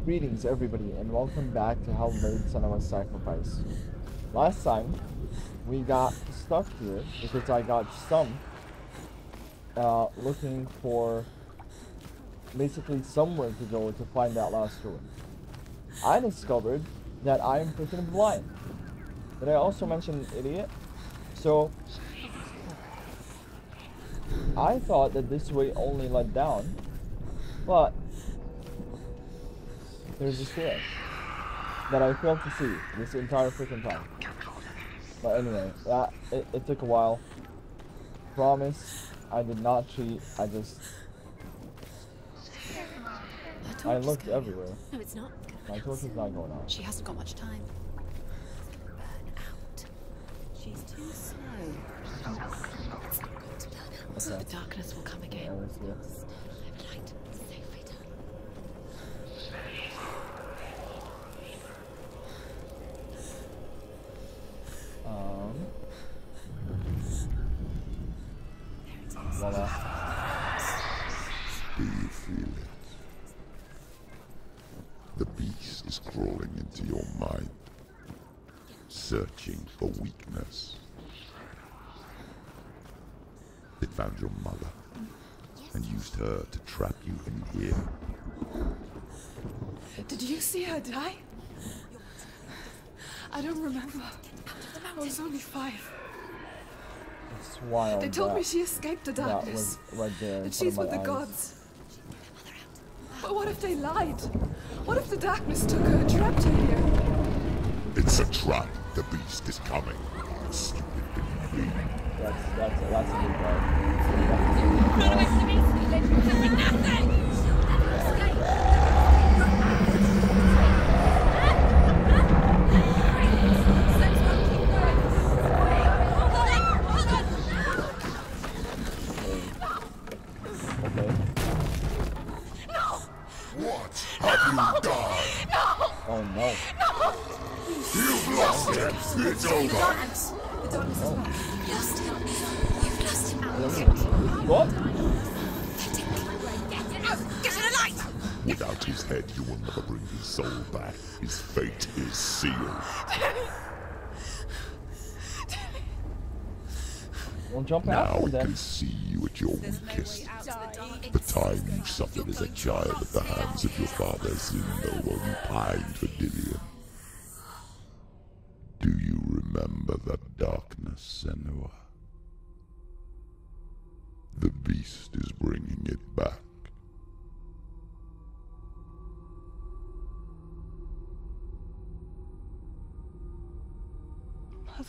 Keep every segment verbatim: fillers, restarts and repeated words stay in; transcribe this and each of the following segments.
Greetings everybody and welcome back to HellBlade Senuas Sacrifice. Last time we got stuck here because I got stumped uh, looking for basically somewhere to go to find that last ruin. I discovered that I am freaking blind. Did I also mention idiot? So I thought that this way only led down, but there's a stairs that I failed to see this entire freaking time. But anyway, that it, it took a while. Promise, I did not cheat. I just I looked everywhere. No, it's not. My torch is not going on. She hasn't got much time. It's gonna burn out. She's too slow. It's not going to burn out. Okay. The darkness will come again. Yeah, let's see it. Light, safe return. Um. Voila. Do you feel it? The beast is crawling into your mind, searching for weakness. It found your mother and used her to trap you in here. Did you see her die? I don't remember. I was only five. It's wild. They told that, me she escaped the darkness. That was right there in That front she's of with my the eyes. gods. But what if they lied? What if the darkness took her and trapped her here? It's a trap. The beast is coming. Stupid thing. That's that's that's a good part. Run away from the beast! You let you for nothing! She'll never escape! What have you done? Oh no. You've lost it. It's over. The darkness is back. You've lost him. You've lost him. What? Get it out! Get in the light! Without his head, you will never bring his soul back. His fate is sealed. We'll jump Now out I then. can see you at your weakest. The time you suffered as a child at the hands of your father Zindo while you pined for Dillion. Do you remember that darkness, Senua? The beast is bringing it back. Mother,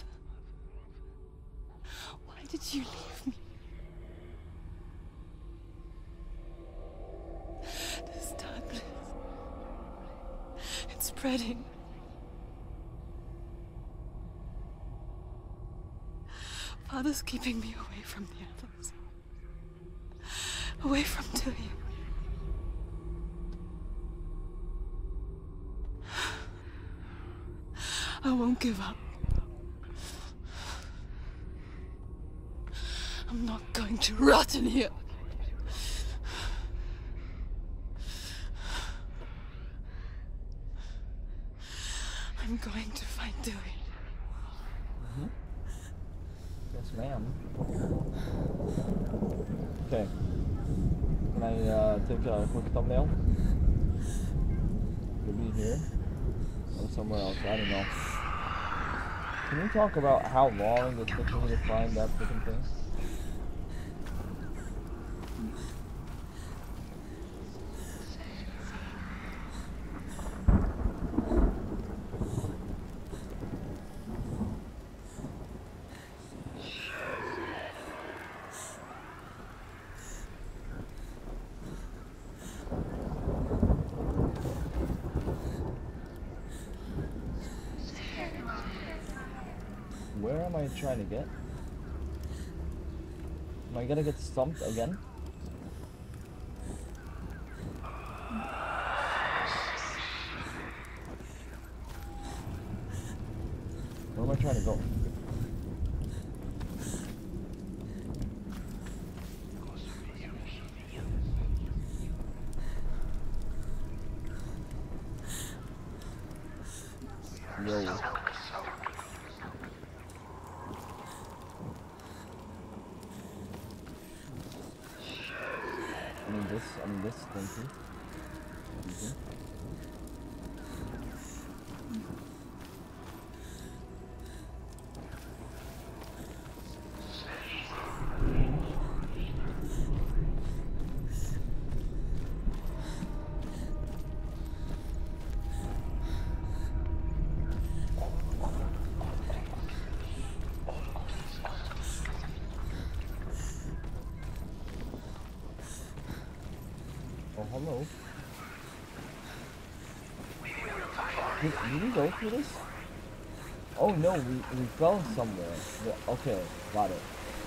why did you leave me? This darkness, it's spreading. Father's keeping me away from the others. Away from Dillion. I won't give up. I'm not going to rot in here. I'm going to find Dillion. Mm-hmm. Yes, ma'am. Okay. Can I uh, take a quick thumbnail? Could be here. Or somewhere else. I don't know. Can you talk about how long it took me to find that freaking thing? Where am I trying to get? Am I gonna get stumped again? Where am I trying to go? Yo. I mean this, I mean this, thank you. Thank you. Oh, hello. Did, did we go through this? Oh no, we, we fell somewhere. Yeah, okay, got it.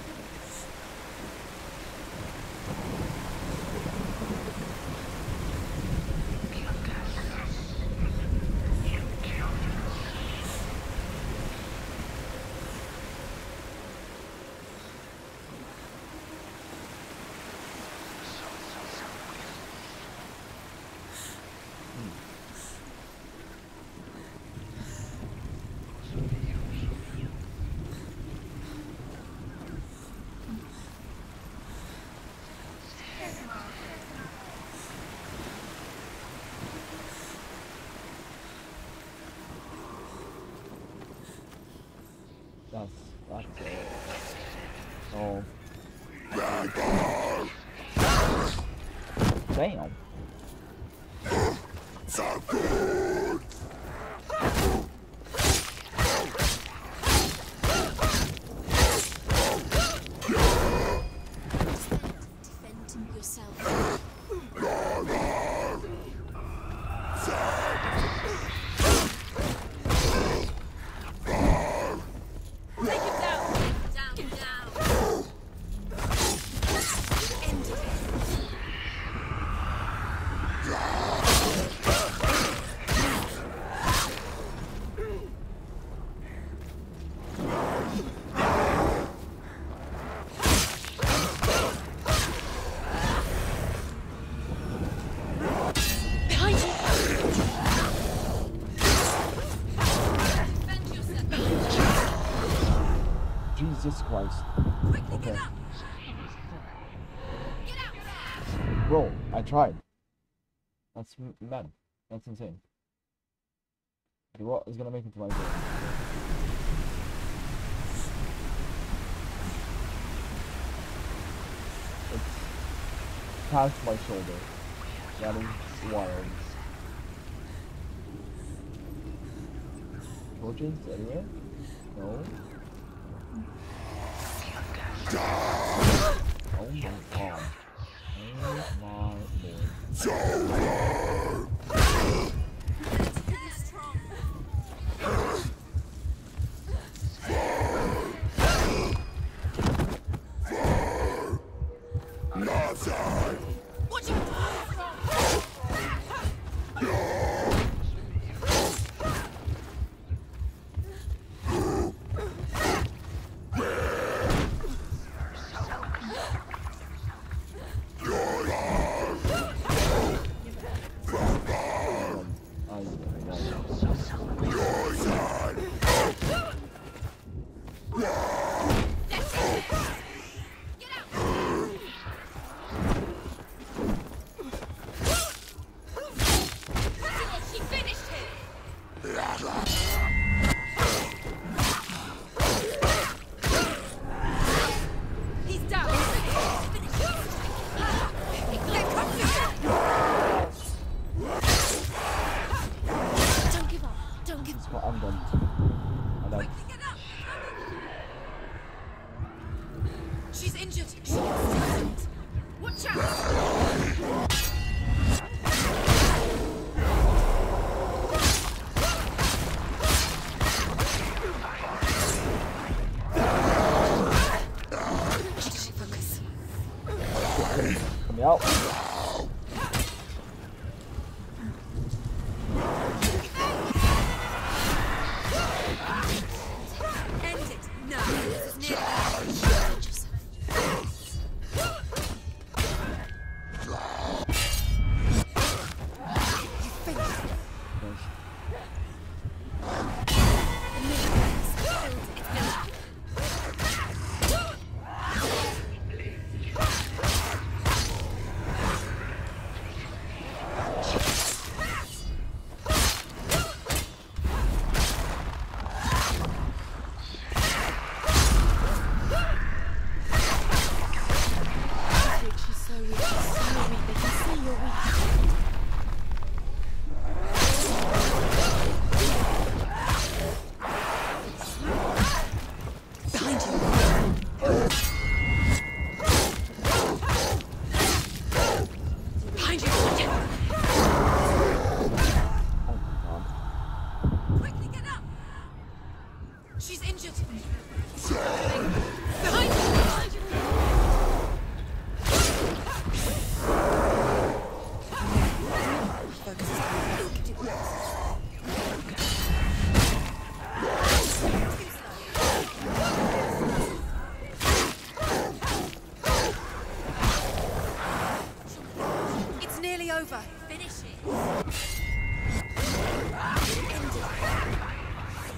That's, that's it. Oh. Damn. Defend yourself. Jesus Christ. Okay. Bro, I tried. That's mad. That's insane. Okay, what is gonna make it to my goal? It's past my shoulder. That is wild. Torches anywhere? No. Oh my god. Oh my lord. Watch out! I'm done. I'm done. She's injured. She gets stabbed. Watch out! Focus. Come out.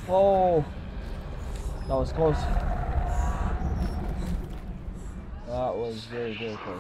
Oh, that was close. That was very, very close.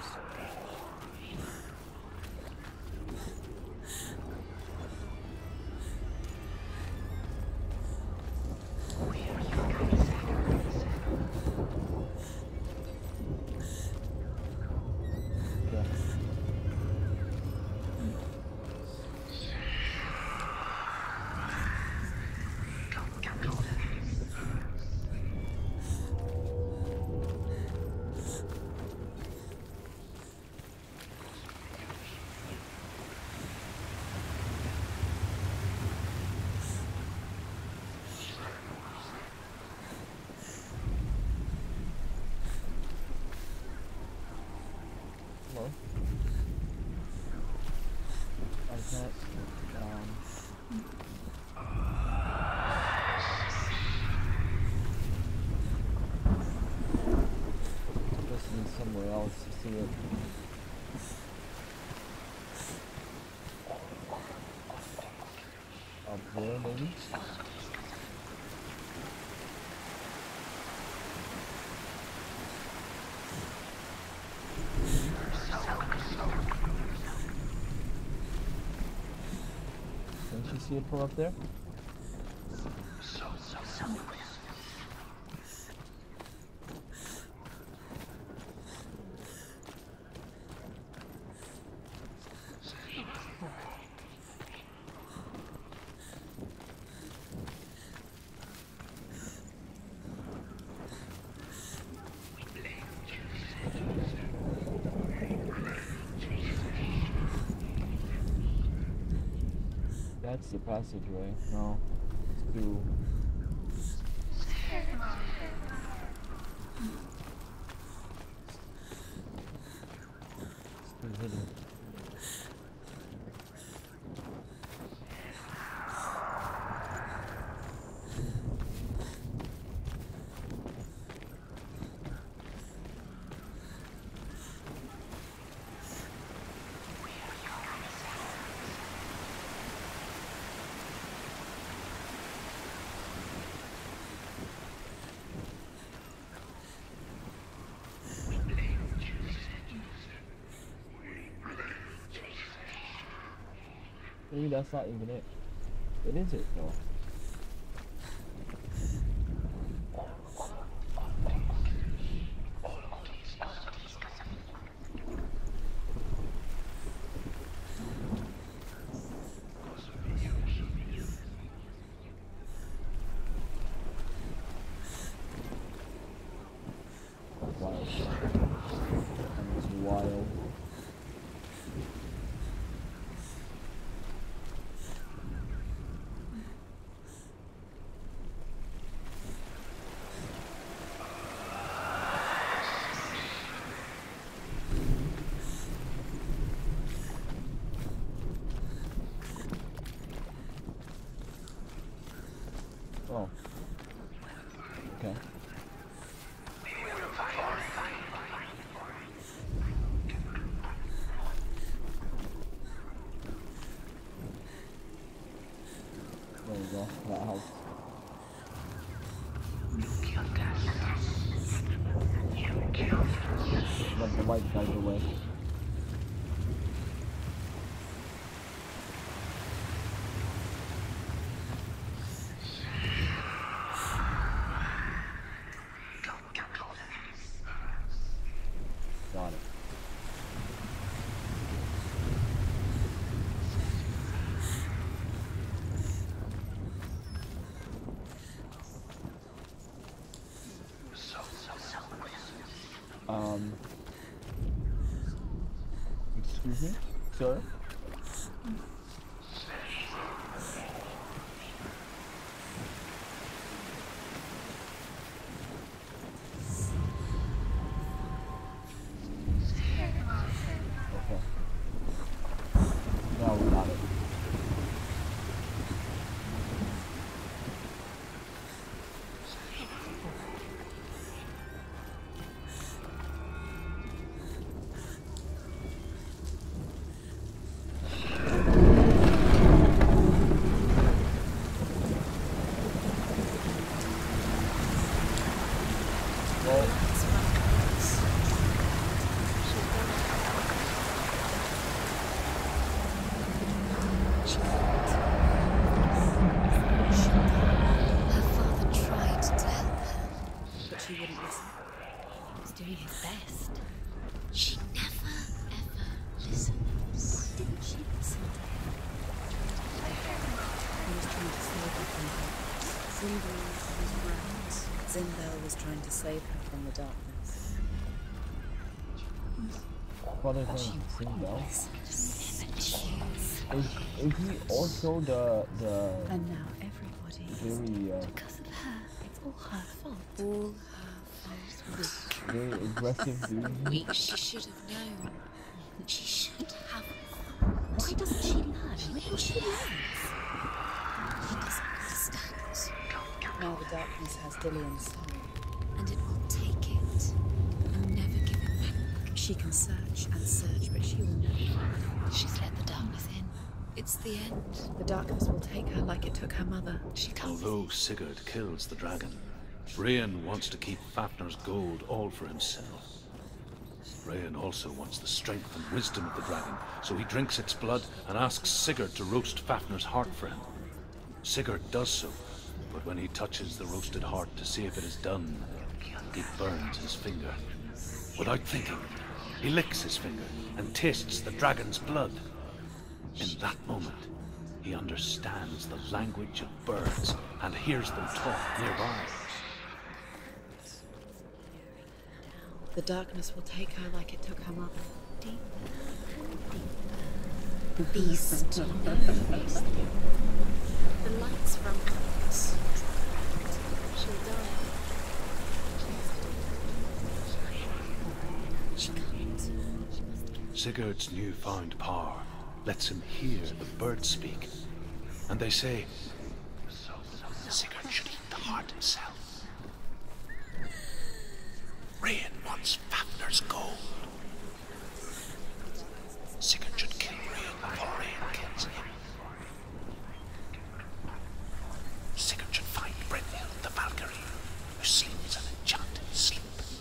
Hello. I can't. Um, just need somewhere else to see it. Up there, maybe? Can't you see it from up there? That's the passageway. No, it's too. It's too hidden. Maybe that's not even it. It is it though. Wild. It's wild. Oh. Okay. There we go. That helps. Let the light guide the way. Got it. Um, excuse me, sir? Okay. Now we got it. Zimbel was right. Zimbel was trying to save her from the darkness. Father's name is Sinbel. Is, is he also the the And now everybody very uh, because of her. It's all her fault. All her fault. very aggressive dude? Weak. She should have known. She should have. Why doesn't she learn? Maybe she learns. She doesn't understand. Now the darkness has Dillian's soul. And it will take it. And never give it back. She can search and search, but she will never find. She's let the darkness in. It's the end. The darkness will take her like it took her mother. She can't. Although Sigurd kills the dragon, Rayan wants to keep Fafnir's gold all for himself. Rayan also wants the strength and wisdom of the dragon, so he drinks its blood and asks Sigurd to roast Fafnir's heart for him. Sigurd does so, but when he touches the roasted heart to see if it is done, he burns his finger. Without thinking, he licks his finger and tastes the dragon's blood. In that moment, he understands the language of birds and hears them talk nearby. The darkness will take her like it took her mother. Deeper, deeper. Beast, you know, beast. The lights from us. She'll die. She can't. She must. Sigurd's newfound power lets him hear the birds speak, and they say, Sigurd should eat the heart himself. Rayan wants Fafnir's gold. Sigurd should kill Rayan before Rayan kills him. Sigurd should find Brynhild the Valkyrie, who sleeps an enchanted sleep.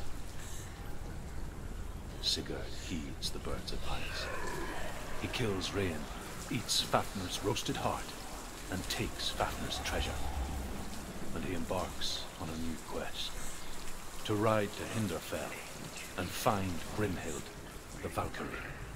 Sigurd heeds the bird's advice. He kills Rayan, eats Fafnir's roasted heart, and takes Fafnir's treasure. And he embarks on a new quest. To ride to Hinderfell and find Brynhild, the Valkyrie.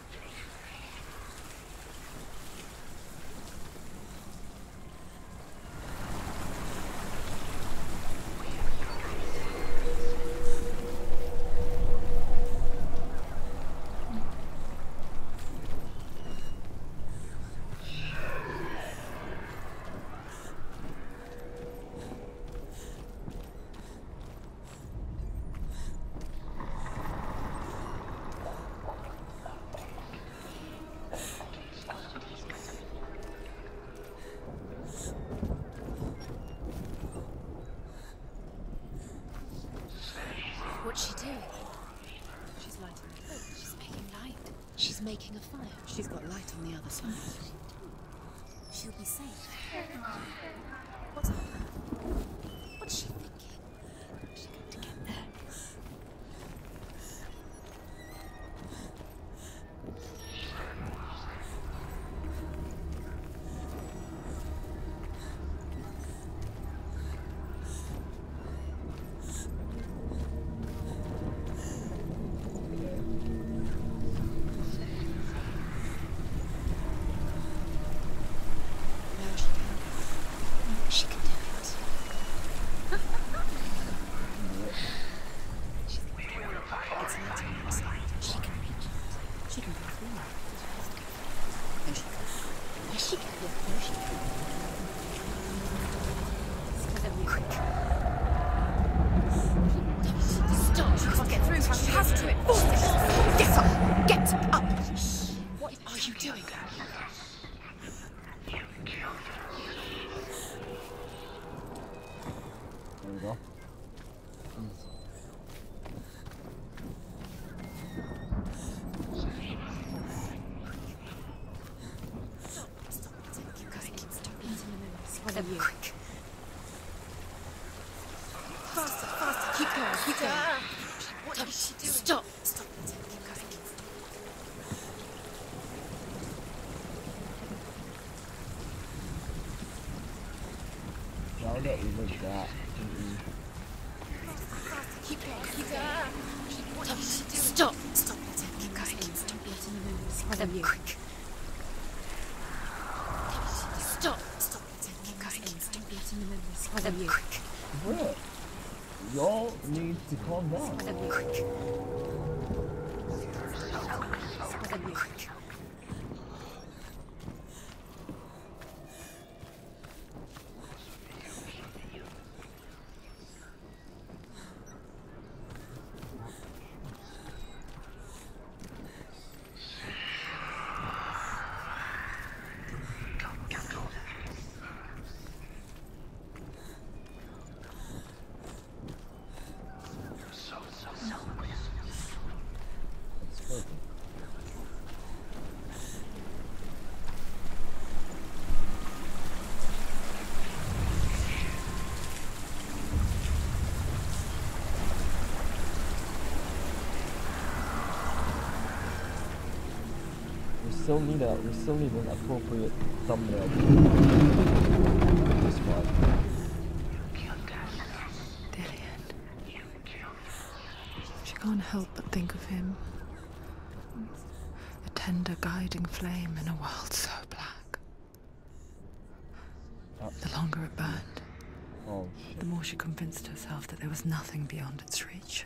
What's she doing? She's lighting a fire. She's making light. She's making a fire. She's got light on the other side. She'll be safe. What's on her? What's she thinking? She's going to get there. She can do it. It's light on the side. She can reach it. She can go through it. No, she can. Yes, she can. No, she can. Quick. Stop. She can't get through. She has to. Force it. Get up. Get up. What are you doing? There we go. Them quick. Faster, faster. Keep going, keep going. What is she doing? Stop. Stop. Keep going. Now that we look at that, Keep going, keep going. What is she doing? Stop. Stop. Keep going. Don't be letting them move. Them quick. Stop. Stop. Keep going. Don't be letting them move. Bro, y'all need to calm down. We still need a we still need an appropriate thumbnail for this part. Dillion. She can't help but think of him. A tender guiding flame in a world so black. Oh. The longer it burned, Oh shit. the more she convinced herself that there was nothing beyond its reach.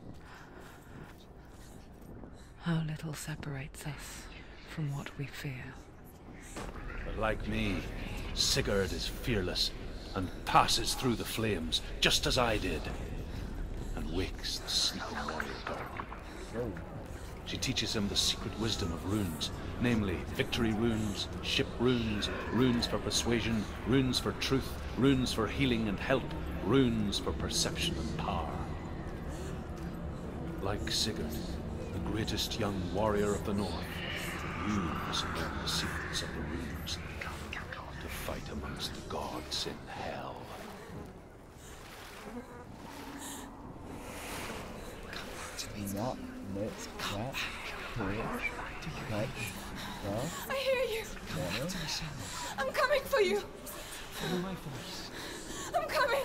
How little separates us from what we fear. But like me, Sigurd is fearless and passes through the flames, just as I did, and wakes the sleeping warrior dark. Whoa. She teaches him the secret wisdom of runes, namely victory runes, ship runes, runes for persuasion, runes for truth, runes for healing and help, runes for perception and power. Like Sigurd, the greatest young warrior of the North, you must learn the secrets of the runes to fight amongst the gods in hell. Do not let that pull touch the I hear you. water. I'm coming for you. Follow my voice. I'm coming.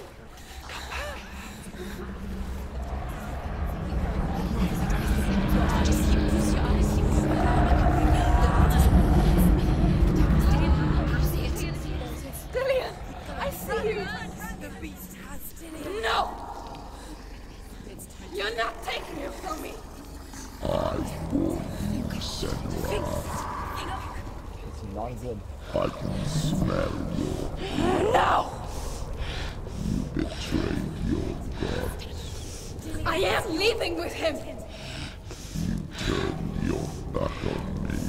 Dillion, I see you. The beast has Dillion. No! You're not taking it from me. I warn you, Senua. It's not good. I can smell your No! you betrayed your god. I am leaving with him. Turn your back on me.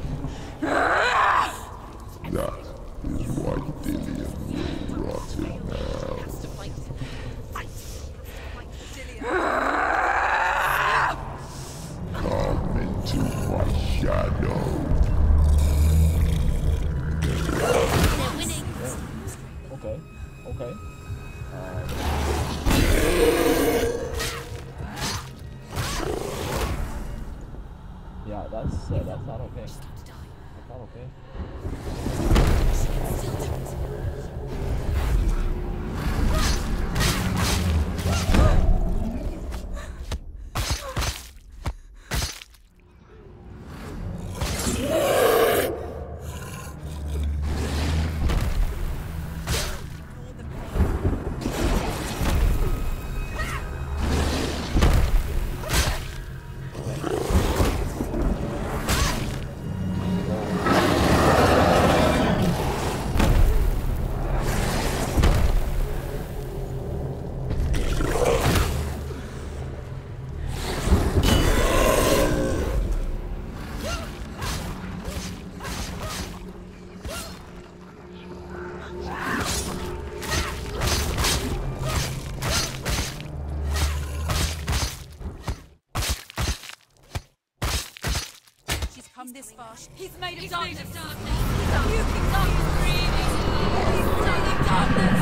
That is why Dillion will rot in hell. Come into my shadow. Okay. Okay. Um, yeah, that's uh, that's not okay. That's not okay. This far. He's made of He's darkness. made of darkness. You can stop his breathing. He's made of darkness.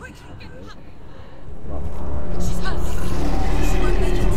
She's hurt. She won't make it.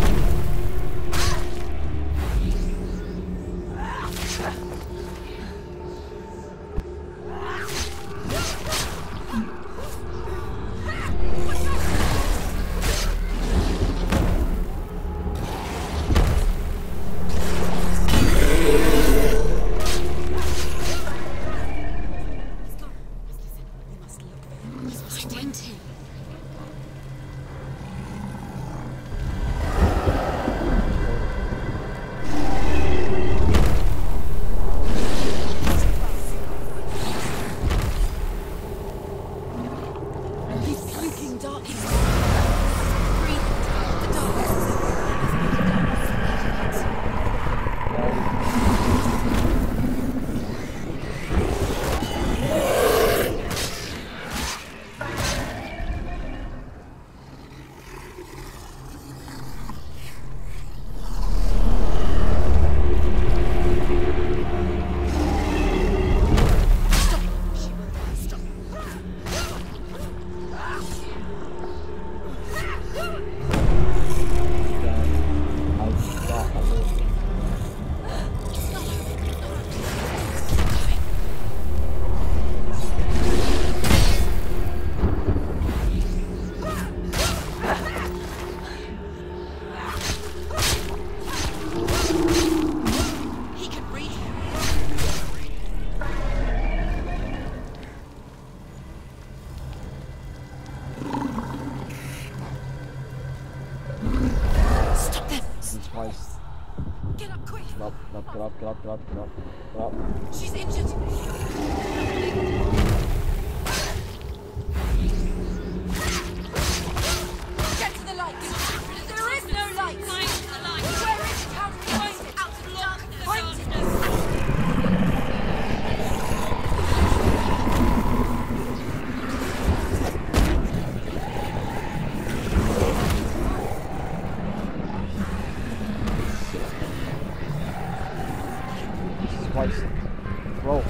Get up, get up, get up, get up, get up. She's injured. Get to the light. There is no light. Find the light. Where is it? How do we find it? Out of the darkness. Find it. Twice. Roll.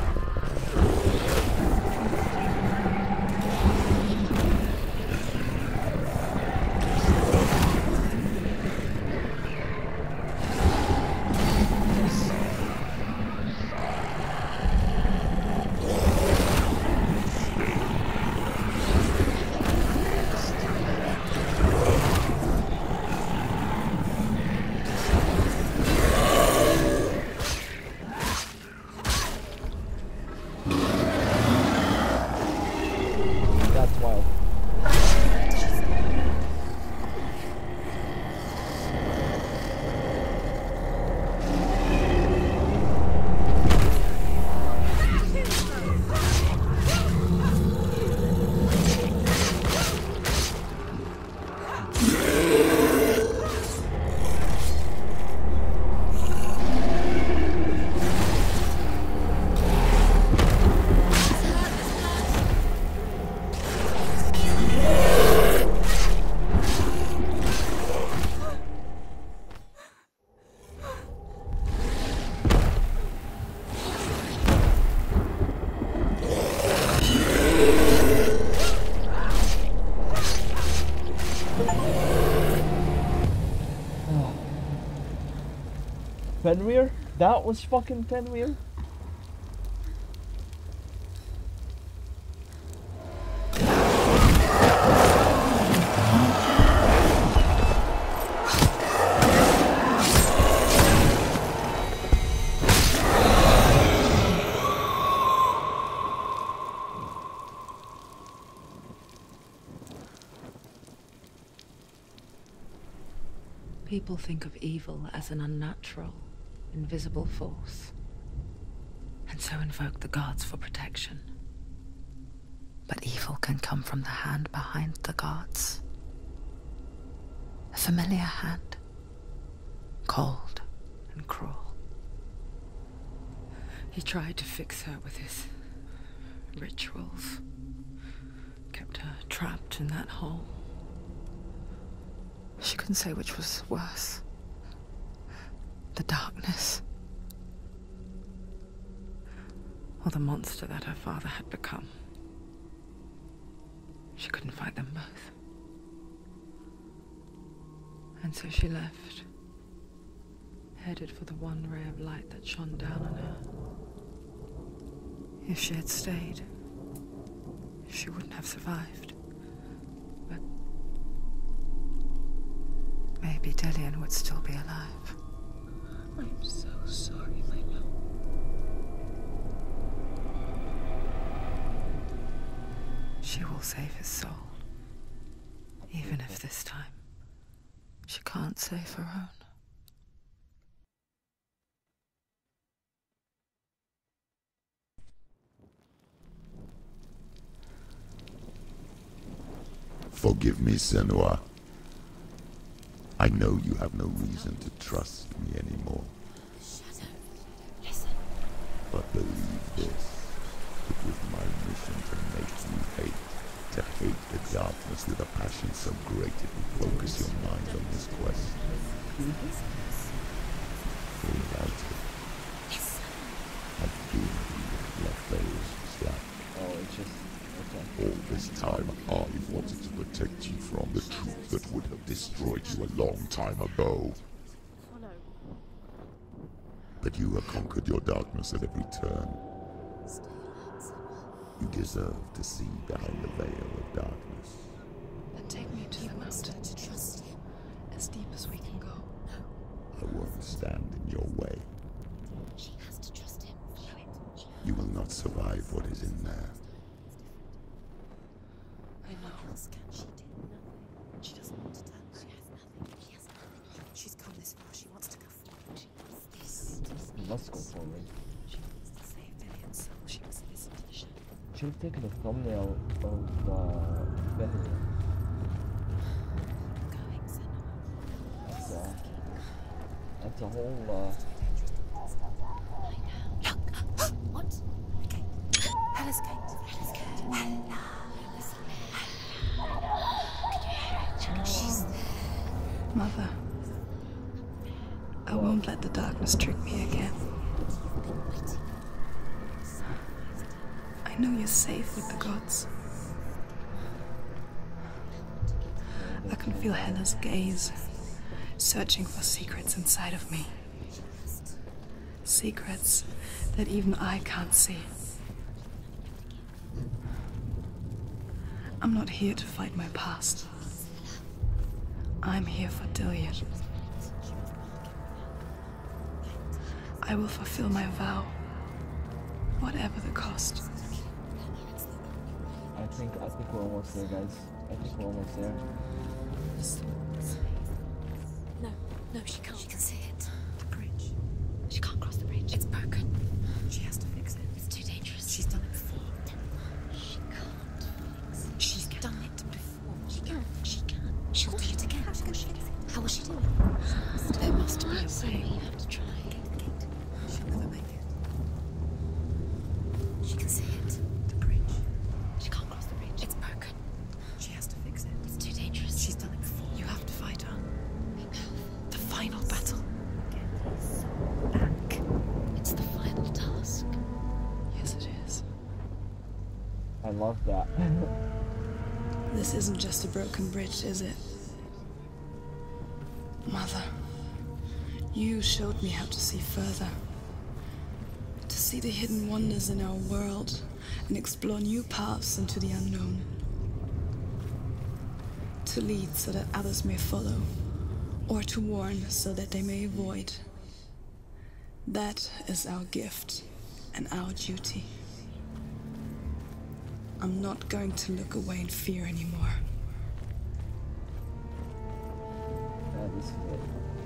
Fenrir? That was fucking Fenrir? People think of evil as an unnatural, invisible force, and so invoke the gods for protection. But evil can come from the hand behind the gods. A familiar hand, cold and cruel. He tried to fix her with his rituals, kept her trapped in that hole. She couldn't say which was worse. The darkness, or the monster that her father had become. She couldn't fight them both. And so she left, headed for the one ray of light that shone down on her. If she had stayed, she wouldn't have survived. But maybe Delian would still be alive. I'm so sorry, my love. She will save his soul. Even if this time she can't save her own. Forgive me, Senua. I know you have no reason to trust me anymore. Shadow, listen. But believe this, it was my mission to make you hate, to hate the darkness with a passion so great it will focus your mind on this quest. Without it, I've doomed you with Lafay's trap. Oh, it's just... okay. All this time, I wanted to protect you from the truth that would have destroyed you a long time ago. But you have conquered your darkness at every turn. You deserve to see behind the veil of darkness. Then take me to the mountain. To trust him. As deep as we can go. I won't stand in your way. She has to trust him. Follow it. You will not survive what is in there. I know. What else can she do? Nothing. She doesn't want to touch. She has nothing. She has nothing. She's come this far. She wants to go forward. She wants this. Let's go forward. She wants to save Delian's soul. She must listen to the shadow. Should have taken a thumbnail of uh, Bethany. Going, Senua. That's, uh, that's a whole, uh... Look! What? Okay. Hella's gate. Hella's gate. Hella. She's there. Mother, I won't let the darkness trick me again. I know you're safe with the gods. I can feel Hella's gaze, searching for secrets inside of me. Secrets that even I can't see. I'm not here to fight my past. I'm here for Delian. I will fulfill my vow, whatever the cost. I think, I think we're almost there, guys. I think we're almost there. No, no, she can't. She can see it. The bridge. She can't cross the bridge. It's broken. She has to fix it. It's too dangerous. She's done it before. She can't fix it. She's done it before. She can. She can. She'll do it again. How's she going to fix it? How will she do it? There must be a way. We have to try. She'll never make it. She can see it. The bridge. She can't cross the bridge. It's broken. She has to fix it. It's too dangerous. She's done it before. You have to fight her. Be powerful. The final battle. Get this back. It's the final task. Yes, it is. I love that. This isn't just a broken bridge, is it? Mother, you showed me how to see further. To see the hidden wonders in our world and explore new paths into the unknown. To lead so that others may follow, or to warn so that they may avoid. That is our gift and our duty. I'm not going to look away in fear anymore. That is it.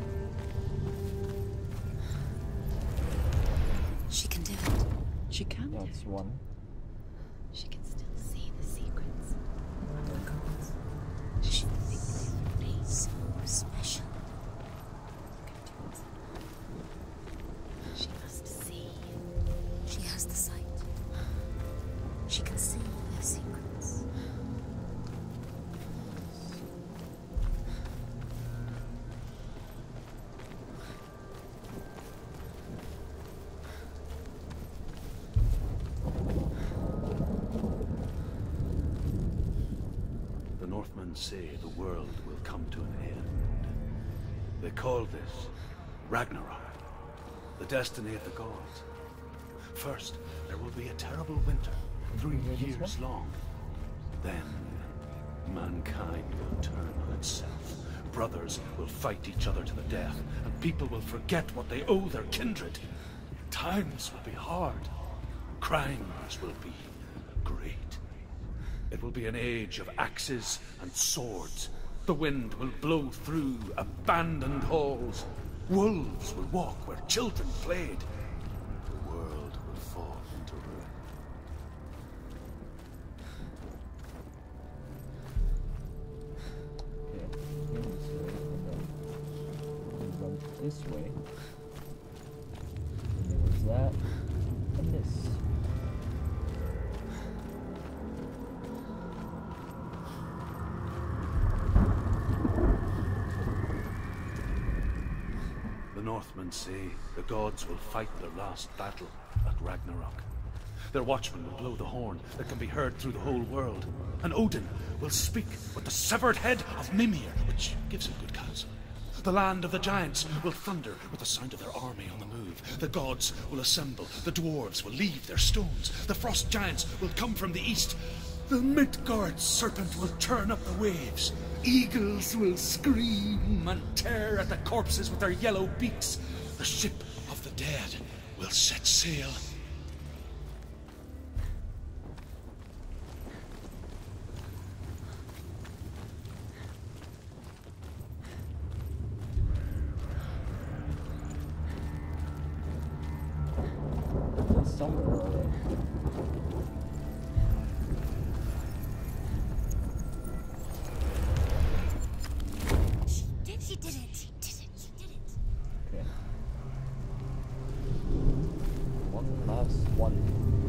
She can do it. She can. That's one. She can still see the secrets of the gods. She thinks differently, so special. She must see. She has the sight. She can see their secrets. Northmen say the world will come to an end. They call this Ragnarok, the destiny of the gods. First, there will be a terrible winter, three years long. Then, mankind will turn on itself. Brothers will fight each other to the death, and people will forget what they owe their kindred. Times will be hard. Crimes will be great. It will be an age of axes and swords. The wind will blow through abandoned halls. Wolves will walk where children played. The world will fall into ruin. This way. And there was that. And this. The Northmen say the gods will fight their last battle at Ragnarok. Their watchmen will blow the horn that can be heard through the whole world. And Odin will speak with the severed head of Mimir, which gives him good counsel. The land of the giants will thunder with the sound of their army on the move. The gods will assemble. The dwarves will leave their stones. The frost giants will come from the east. The Midgard serpent will turn up the waves. Eagles will scream and tear at the corpses with their yellow beaks. The ship of the dead will set sail. Somewhere. She did, she did it. She did it. She did it. Okay. One last one.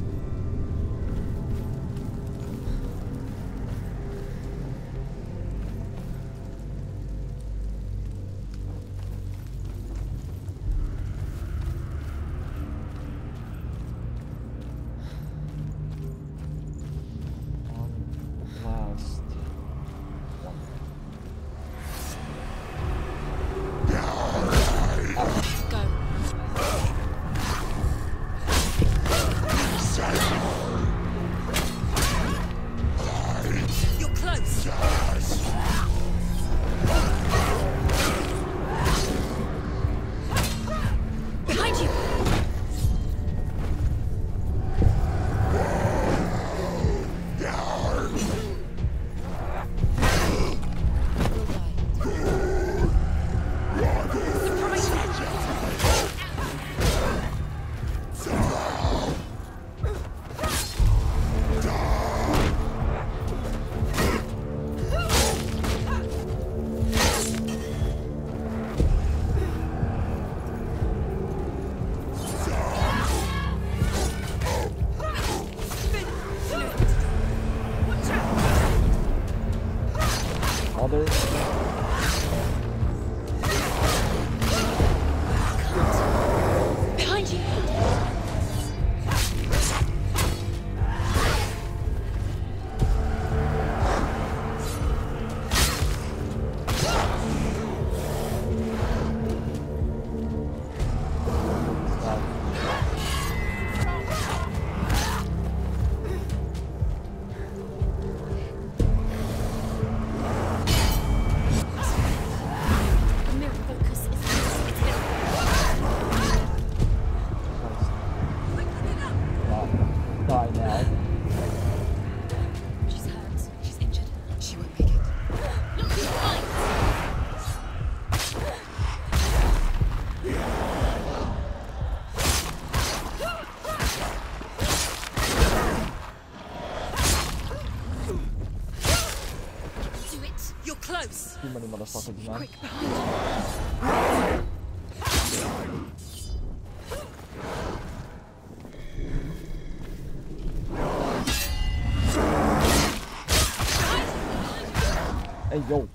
Too many motherfuckers, man. Quick, behind you. Hey, yo.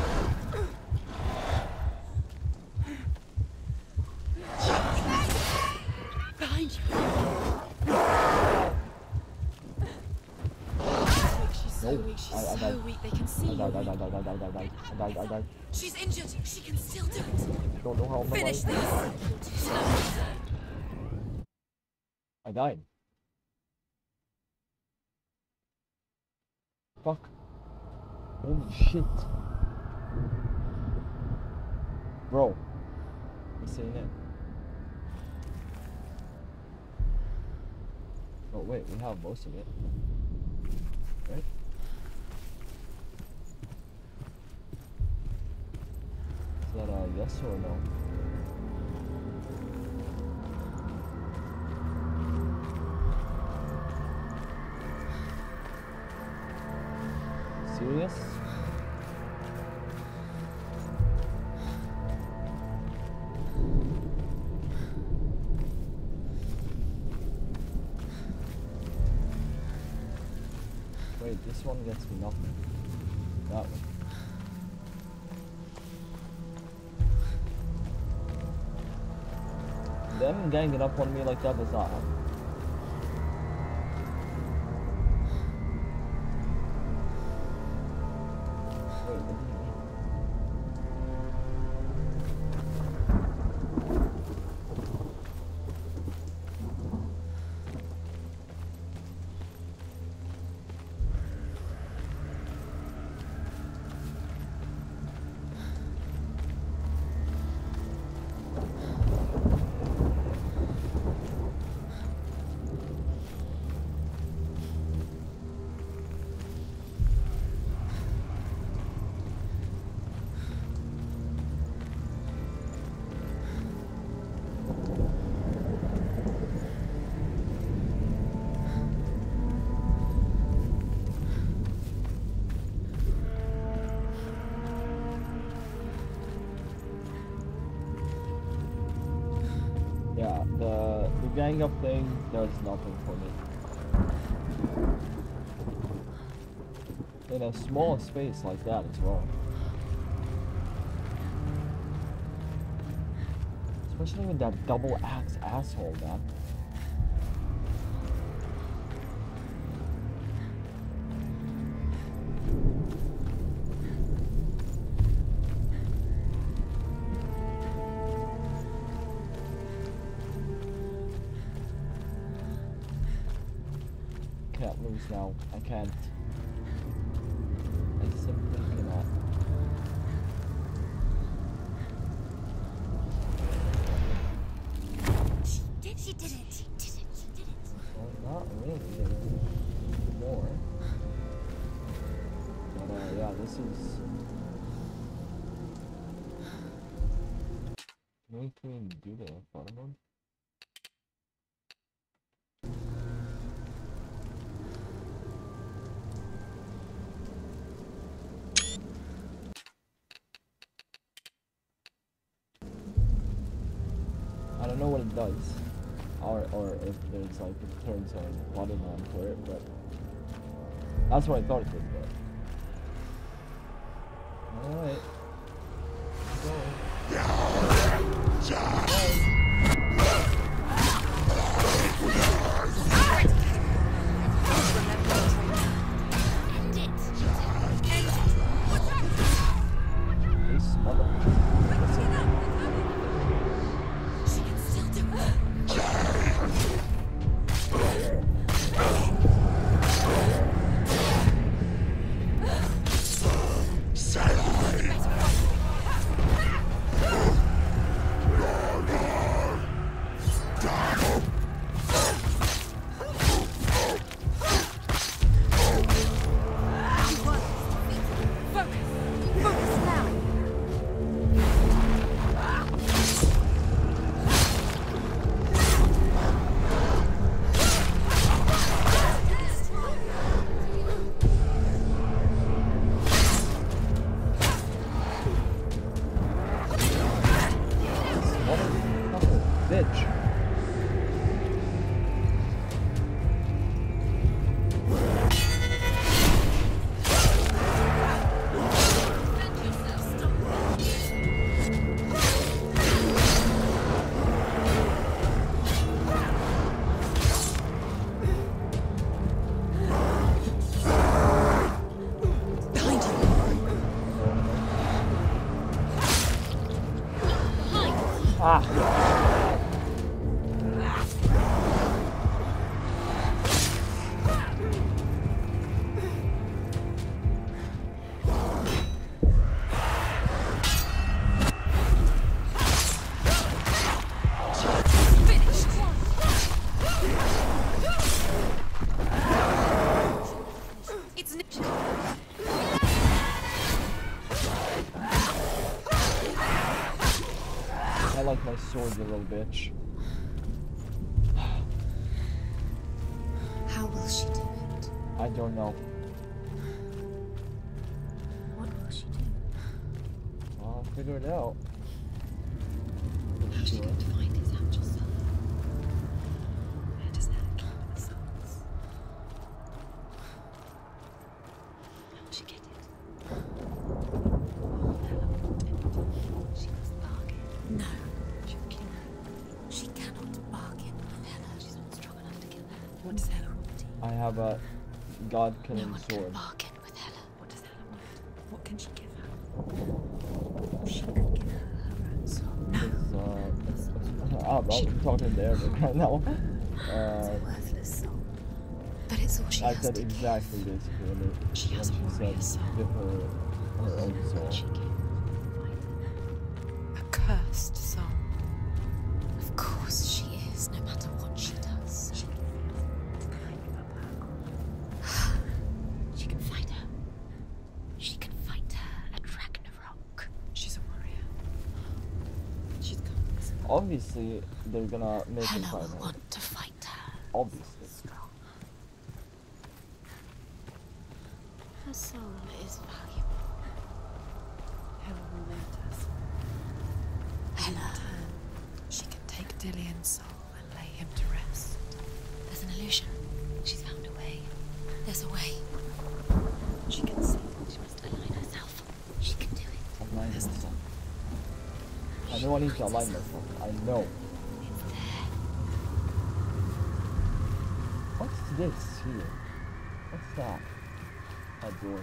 Behind you. No. She's She's I, I so died. weak they can see I died, I you. died, I died, I died, I died, I died, I died. She's injured. She can still do it. Don't know how I'm Finish alive. this. I died. Fuck. Holy shit. Bro. I'm saying it. Oh wait, we have most of it. Right? Is that a yes or a no? Serious? Wait, this one gets me nothing. That one. Them ganging up on me like that does not happen. Wait, what do you mean? Yeah, the, the gang up thing does nothing for me. In a small space like that as well. Especially with that double axe asshole, man. Can't lose now. I can't. I simply cannot. She did, she did it. She did it, she did it. Well, not really. More. But uh, yeah, this is. Maybe can we do the bottom one? I don't know what it does, or or if there's like it turns a button on for it, but that's what I thought it did. But all right, let's go. This motherfucker. Ah! I like my sword, you little bitch. How will she do it? I don't know. What will she do? I'll figure it out. How's she Sure. going to find his actual self? Where does Hella keep the souls? How will she get it? What will Hella want it? She must bargain. No. She'll kill her. She cannot bargain with Hella. She's not strong enough to kill her. What does Hella want? I have a god No killing one sword. can bargain with Hella. What does Hella want? What can she give her? She could give her her own soul. No. It's, uh, I'm, I'm talking there right now. It's Uh, a worthless soul. But it's all she I has said to exactly give. basically when, it, She when has she a warrior said soul. give her her own soul. She give. A cursed soul. Of course she is, no matter what she does. She She can fight her. She can fight her at Ragnarok. She's a warrior. She's got this. Obviously, they're gonna make him Hela fight will her. want to fight her. Obviously. Strong. Her soul is valuable. Hela will let us. Hela, She can take Dillion's soul and lay him to rest. there's an illusion. She's found a way. There's a way. She can see. She must align herself. She can do it. Align myself. I know I need to align myself. I know. It's there. What's this here? What's that? That door.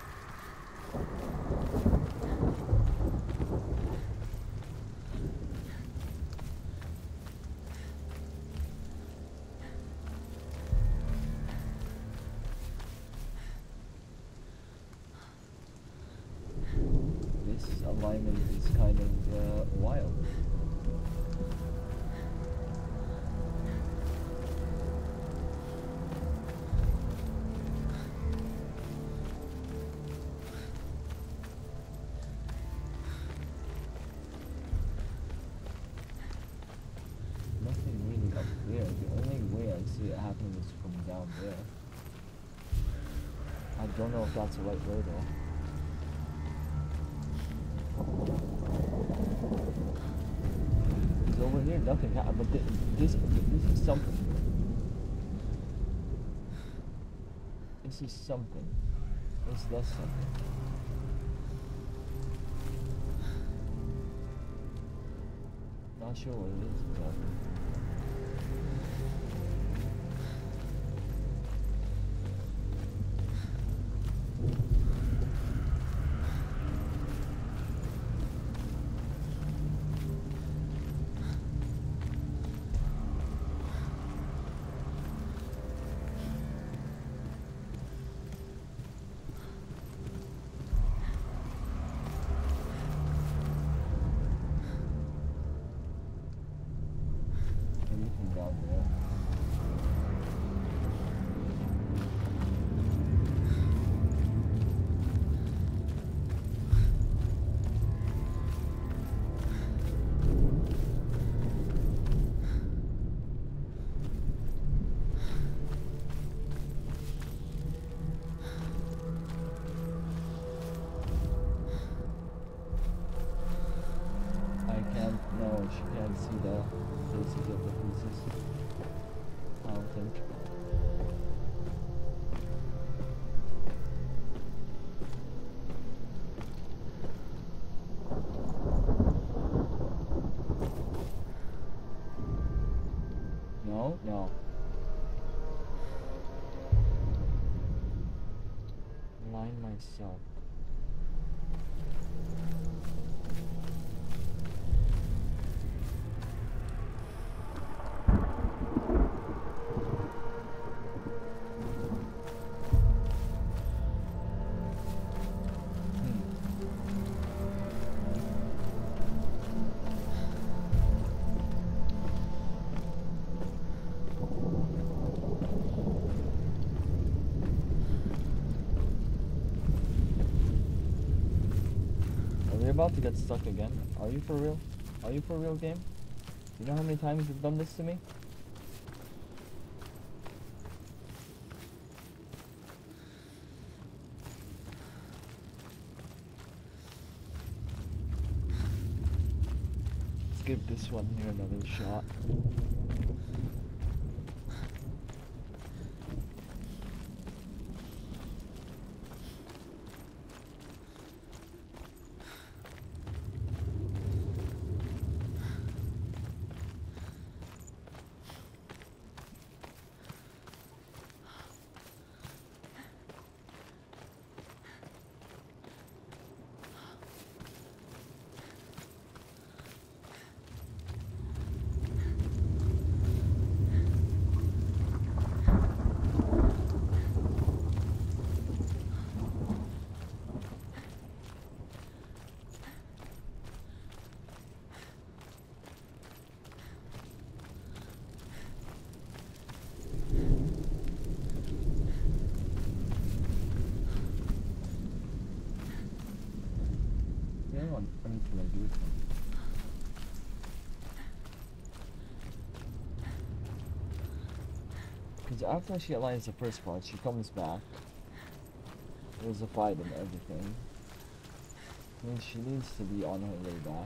This alignment is kind of uh, wild. Nothing really up there. The only way I see it happening is from down there. I don't know if that's the right way though. Because over here nothing happened, but thi- this, this is something. This is something. This does something. Not sure what it is, but... Anything down there. I can't, no, she can't see the faces of the pieces. I don't think. No, no. Align myself. We're about to get stuck again. Are you for real? Are you for real, game? You know how many times you've done this to me? Let's give this one here another shot. What can I do with them? Because after she aligns the first part, she comes back. There's a fight and everything. I mean, she needs to be on her way back.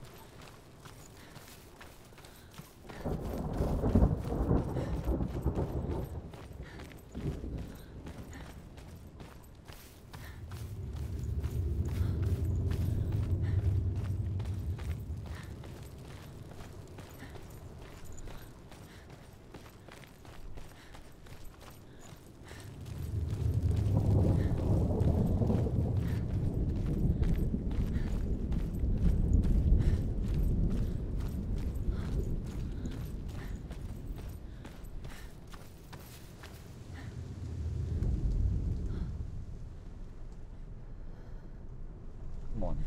Come on.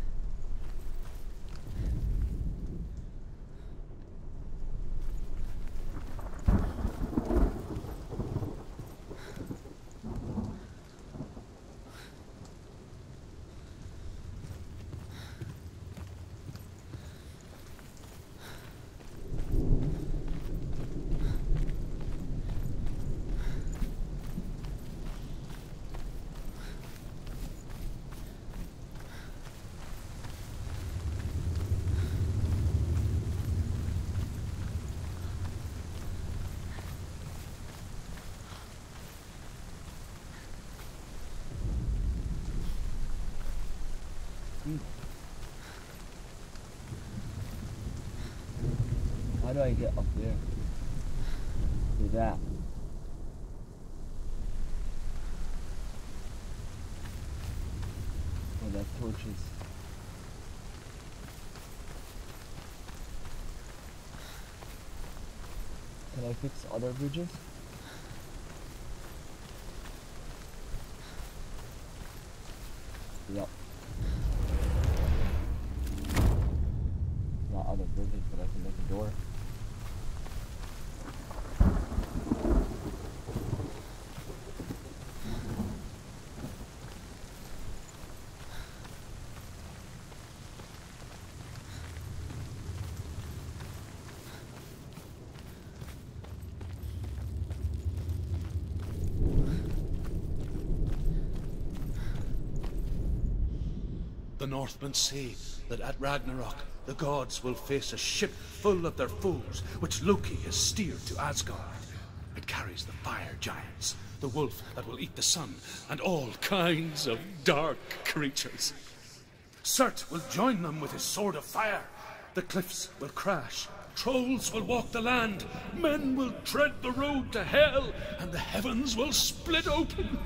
How do I get up there? Do that. Oh, that torches. Can I fix other bridges? Yep. Not other bridges, but I can make a door. The Northmen say that at Ragnarok, the gods will face a ship full of their foes, which Loki has steered to Asgard. It carries the fire giants, the wolf that will eat the sun, and all kinds of dark creatures. Surt will join them with his sword of fire. The cliffs will crash, trolls will walk the land, men will tread the road to hell, and the heavens will split open.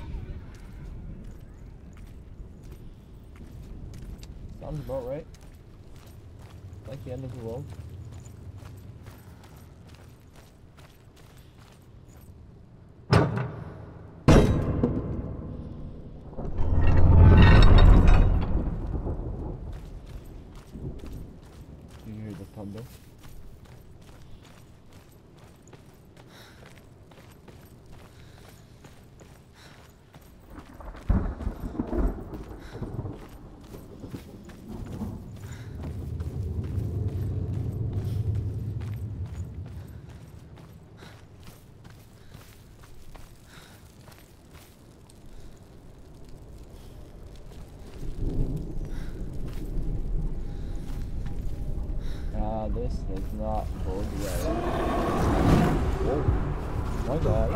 Sounds about right. Like the end of the world. You hear the thunder? Uh, this does not bode well. Oh, my God.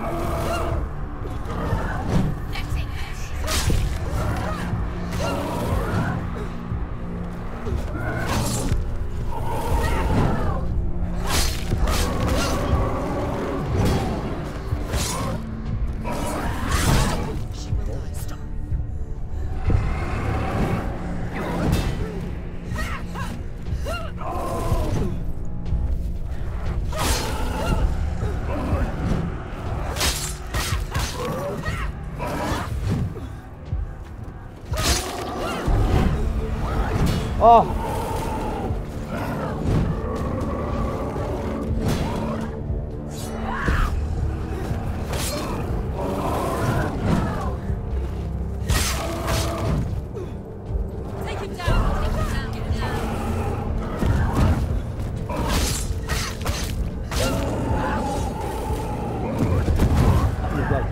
Oh! Take him down! Take him down! Get him down! You're dead.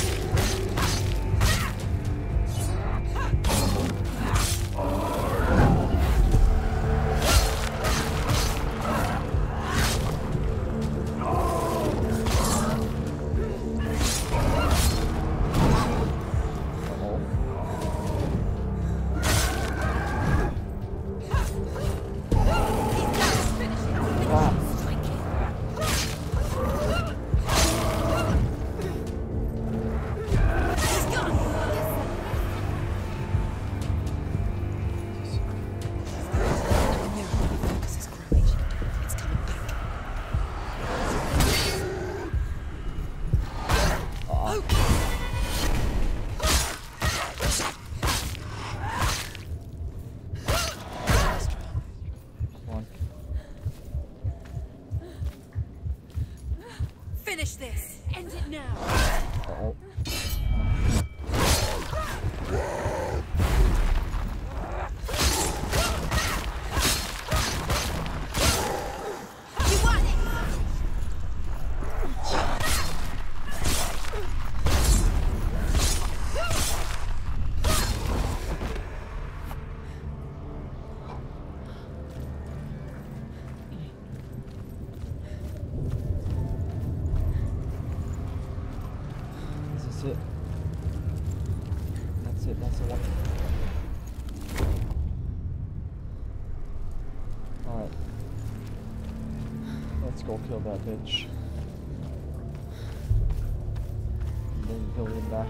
Finish this! End it now! Uh-oh. You want it! Is this it? That's it, that's the one. Alright. Let's go kill that bitch. And then go in back.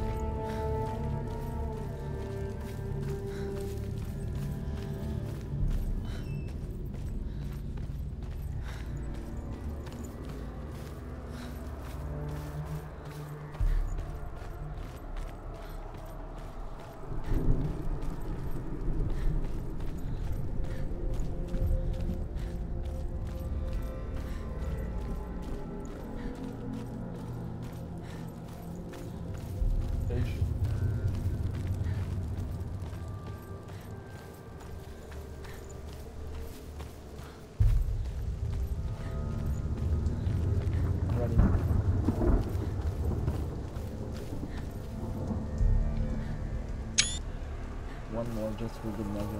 Ready. One more just for good measure.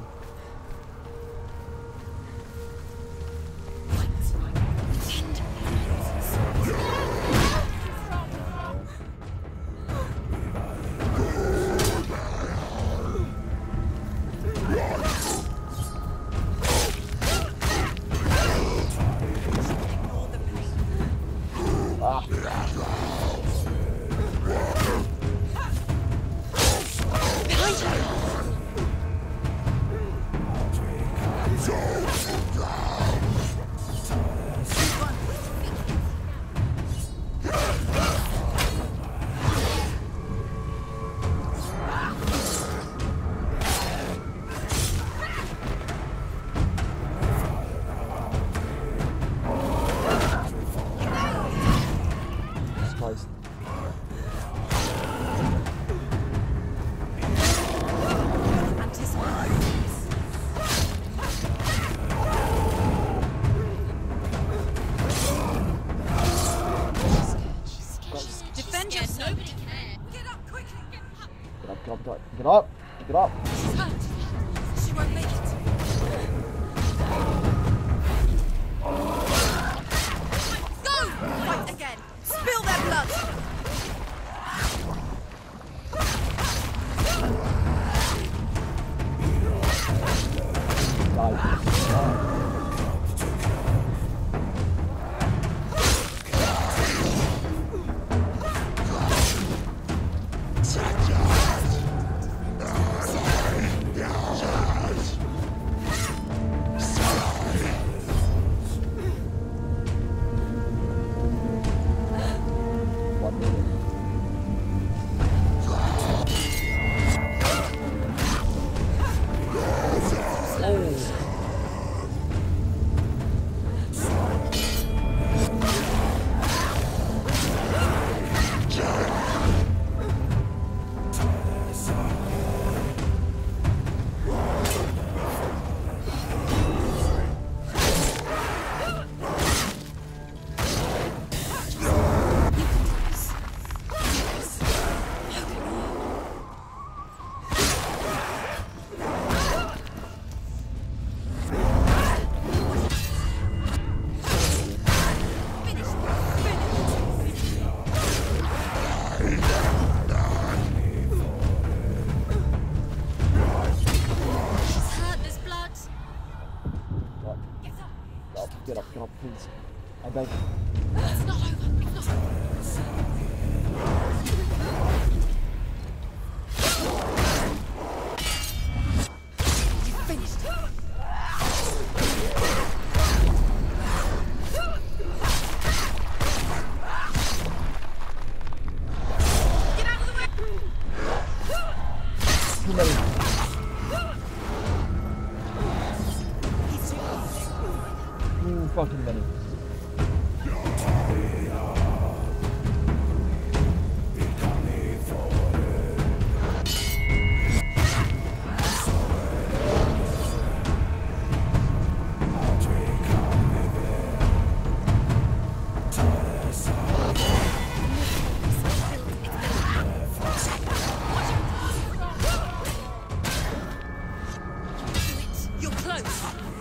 Get up, get up, get up. She's hurt. She won't make it. god. Oh. Get up, get up, please. I beg. It's not over. It's not over. You finished it. Get out of the way! Too many. Too fucking many. You're close.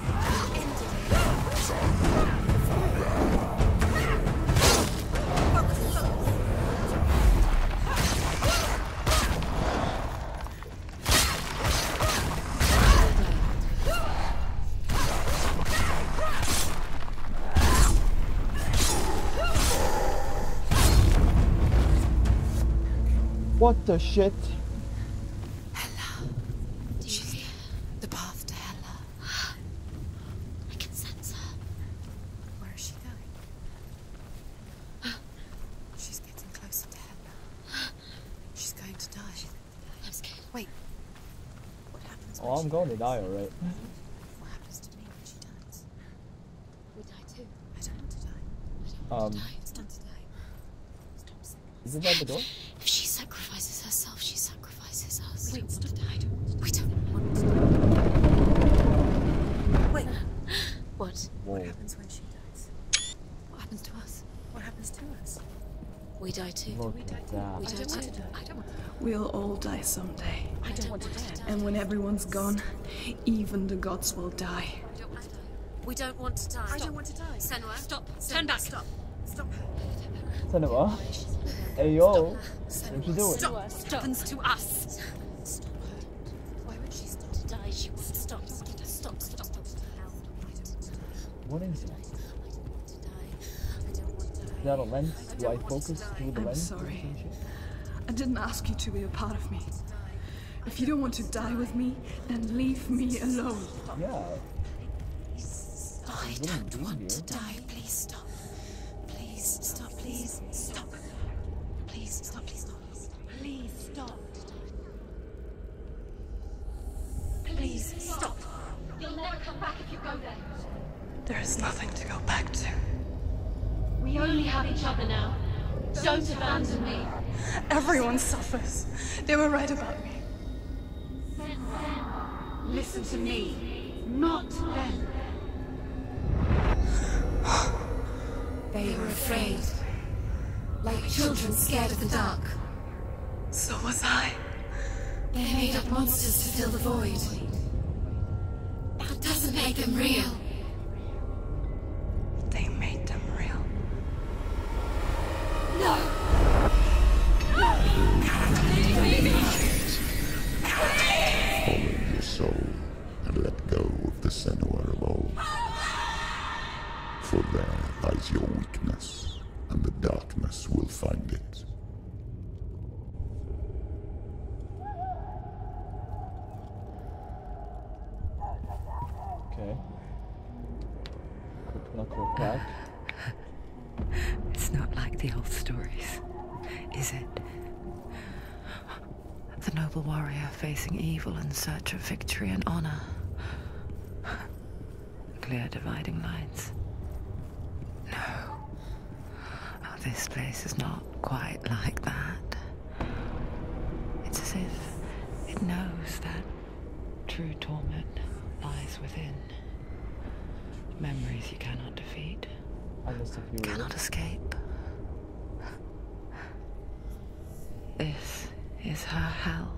What the shit? Hella. She's the path to Hella. I can sense her. Where is she going? She's getting closer to Hella. She's going to die. I'm scared. Wait. What happens when Oh, I'm she going to dies? die, alright. What happens to me when she dies? We die too. I don't want to die. I don't want Um, to die. It's not to die. Stop saying Isn't that the door? If she sacrifices herself, she sacrifices us. Wait, stop. stop. I don't, we don't want to die. Wait. What? Whoa. What happens when she dies? What happens to us? What happens to us? We die too. Look we at die too. that. We I die don't too. want to die. I don't want to die. We'll all die someday. I don't want to die. And when everyone's gone, even the gods will die. I don't want to die. We don't want to die. I don't want to die. Senua, stop. Turn back. Stop. Stop her. Senua? Hey yo! What you doing? Stop. What happens to us? Stop her. Why would she stop to die? She wants to stop. Stop. Stop. Stop. Stop. What is it? I don't want to die. Is that a lens? Do I focus through the I'm lens? sorry. I didn't ask you to be a part of me. If you don't want to die with me, then leave me alone. Yeah. I wouldn't don't be want here. to die. Please stop. Please stop. Please stop. Please stop. Please stop. Please stop. Please stop. You'll never come back if you go there. There is nothing to go back to. We only have each other now. Don't abandon me. Everyone suffers. They were right about me. Listen to me, not them. They were afraid. Like children scared of the dark. So was I. They made up monsters to fill the void. That doesn't make them real. They made them real. No! Follow your soul and let go of the Senua. There lies your weakness, and the darkness will find it. Okay. Quick knuckle crack. It's not like the old stories, is it? The noble warrior facing evil in search of victory and honor. Clear dividing lines. No. Oh, this place is not quite like that. It's as if it knows that true torment lies within. Memories you cannot defeat. I missed a few Cannot words. escape. This is her hell.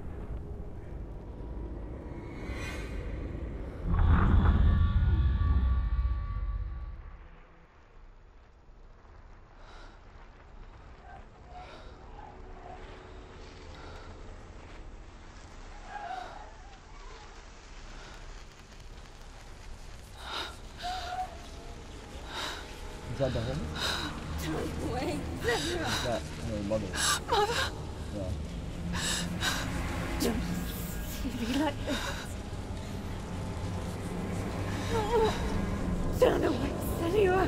Is that the home? Wait. Is that her mother? Mother! Yeah. Don't see me like this. No. Turn away, Senua.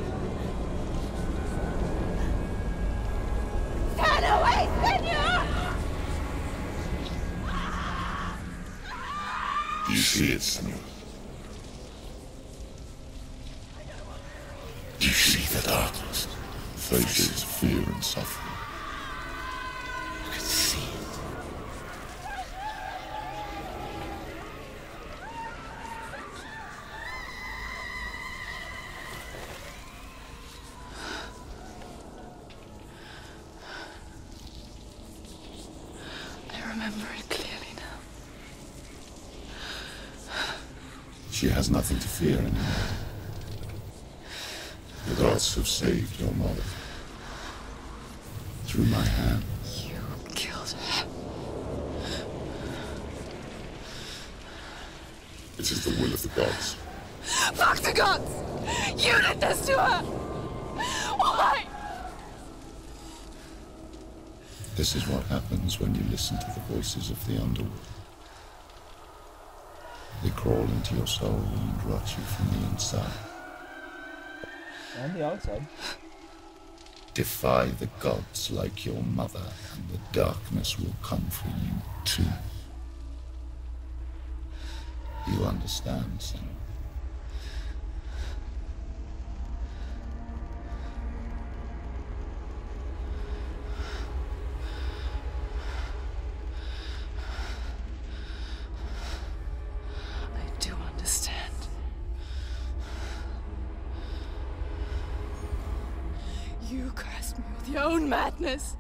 Turn away, Senua! Do you see it, Senua? Do you see the darkness? Faces fear and suffering. You can see it. I remember it clearly now. She has nothing to fear anymore. The gods have saved your mother. Through my hand. You killed her. It is the will of the gods. Fuck the gods! You did this to her! Why? This is what happens when you listen to the voices of the underworld. They crawl into your soul and rot you from the inside. On the outside. Defy the gods like your mother, and the darkness will come for you too. You understand, Senua? I do understand. You cursed me with your own madness.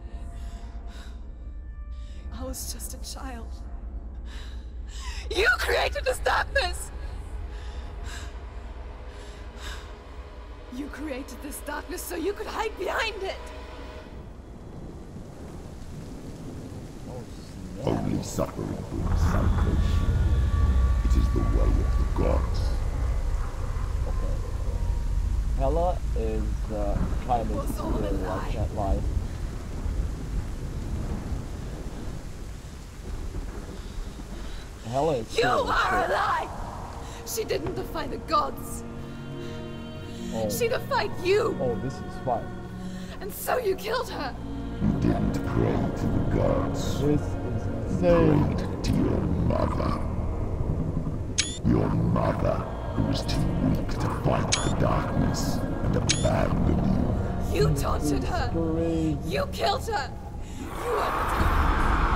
I was just a child. You created this darkness! You created this darkness so you could hide behind it! Oh, snap. Only suffering brings salvation. It is the way of the gods. Okay. Hella is uh, kind It was of all a scary, I lie. can't lie. Hella is You scary, are a so- lie! She didn't defy the gods. Oh. She defied you! Oh, this is fine. And so you killed her! You didn't pray to the gods. This is insane. Prayed to your mother. Your mother, who was too weak to fight the darkness and abandon you. You taunted her! Great. You killed her! You are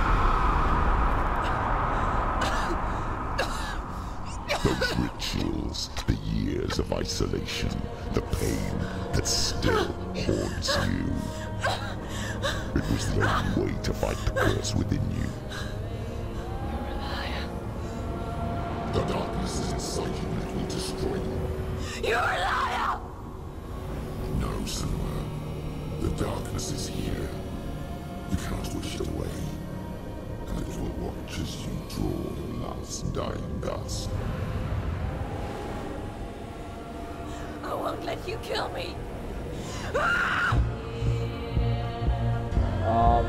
Those rituals, the years of isolation, the pain that still haunts you. It was the only way to fight the curse within you. You're a liar. The darkness is inside you and it will destroy you. You're a liar! No, Senua. The darkness is here. You cannot wish it away. And it will watch as you draw your last dying gasp. I won't let you kill me. Um,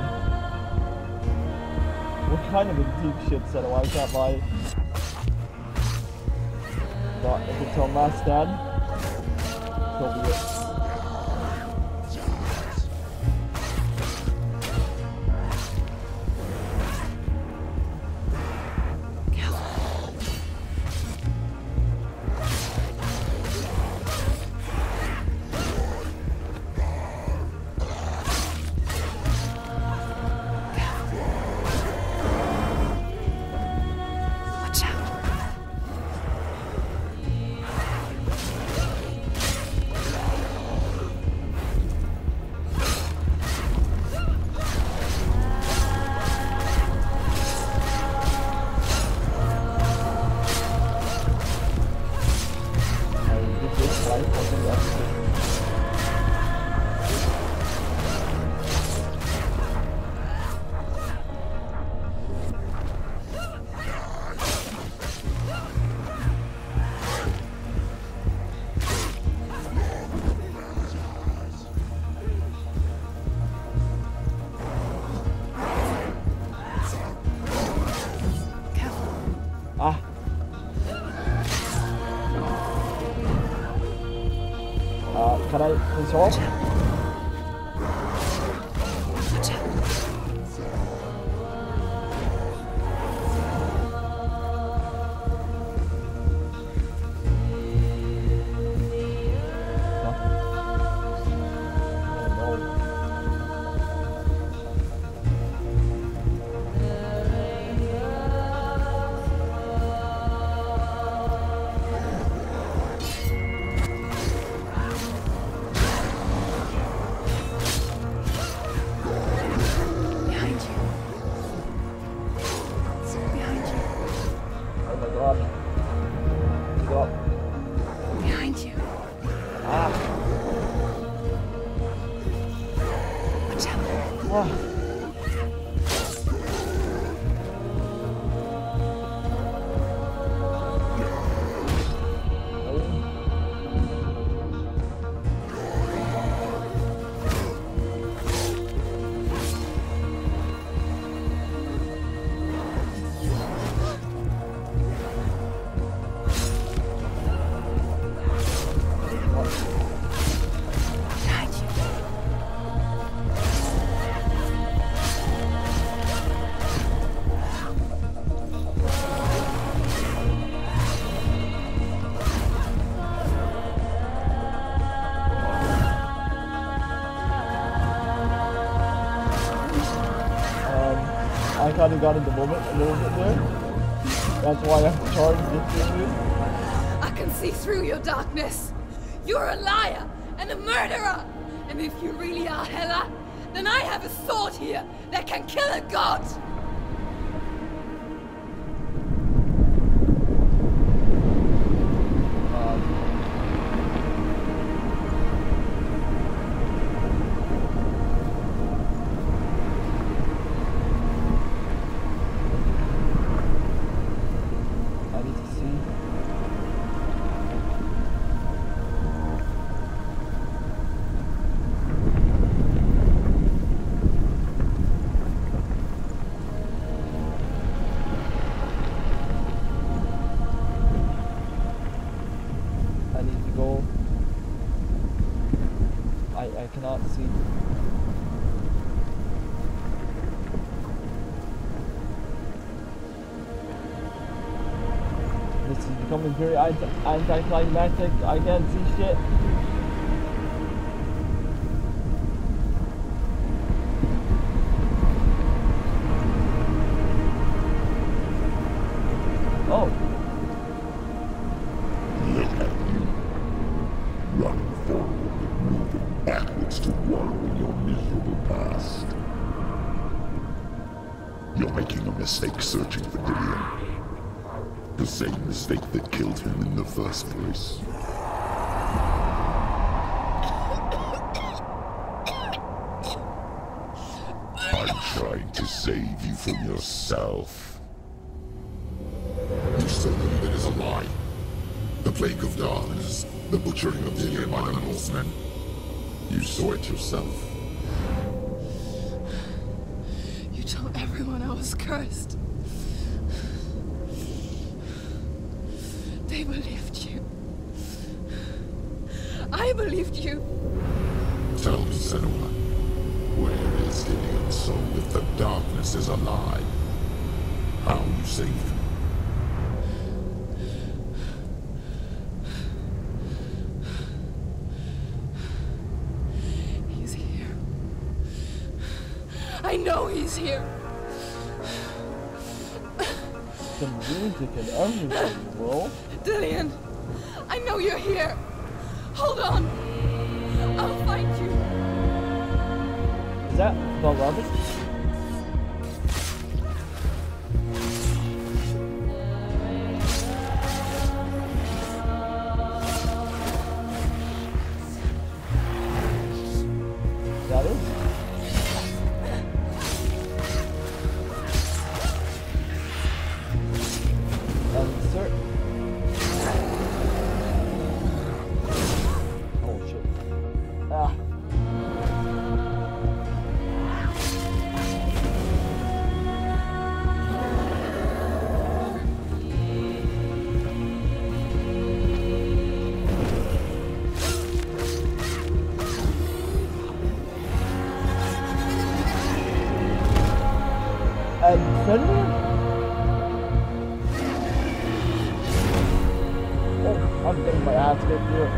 what kind of a deep shit Senua? I can't lie. But if it's on last stand, so be it. Can I console? I kind of got in the moment a little bit there. That's why I'm charged this dude. I can see through your darkness. You're a liar and a murderer. And if you really are Hela, then I have a sword here that can kill a god. Becoming very anticlimactic. I can't see shit. Oh. Look at you. Running forward and moving backwards to wallow in your miserable past. You're making a mistake searching for Dillion. The same mistake that killed him in the first place. I'm trying to save you from yourself. You still believe it is a lie. The plague of darkness, the butchering of Dillion by the Northmen. You saw it yourself. You told everyone I was cursed. They believed you. I believed you. Tell me, Senua, where is Dillion's soul if the darkness is alive? How you saved him? He's here. I know he's here. The music and everything, bro. Dillion, I know you're here. Hold on. I'll find you. Is that the Robin? That is? Insert. Oh shit. Ah. And Senua? Oh, I'm getting my ass kicked here.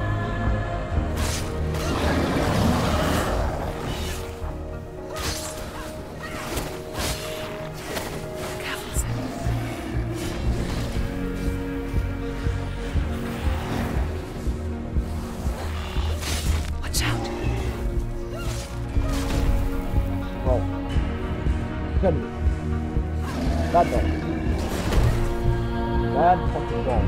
Watch out. Bro. Senua. That dog. That fucking dog.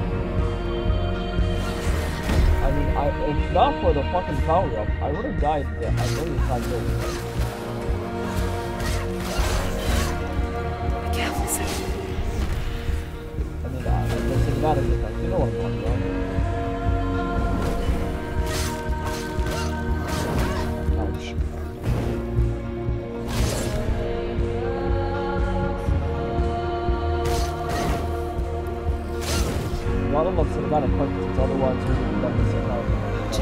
I mean, I, if not for the fucking power up, I would have died there. I know you can't do it. Be careful, Sam. I mean, uh, the cinematic effect, you know what I'm talking about. Ouch. Gotta love cinematic cutscenes, otherwise we would have done this in life.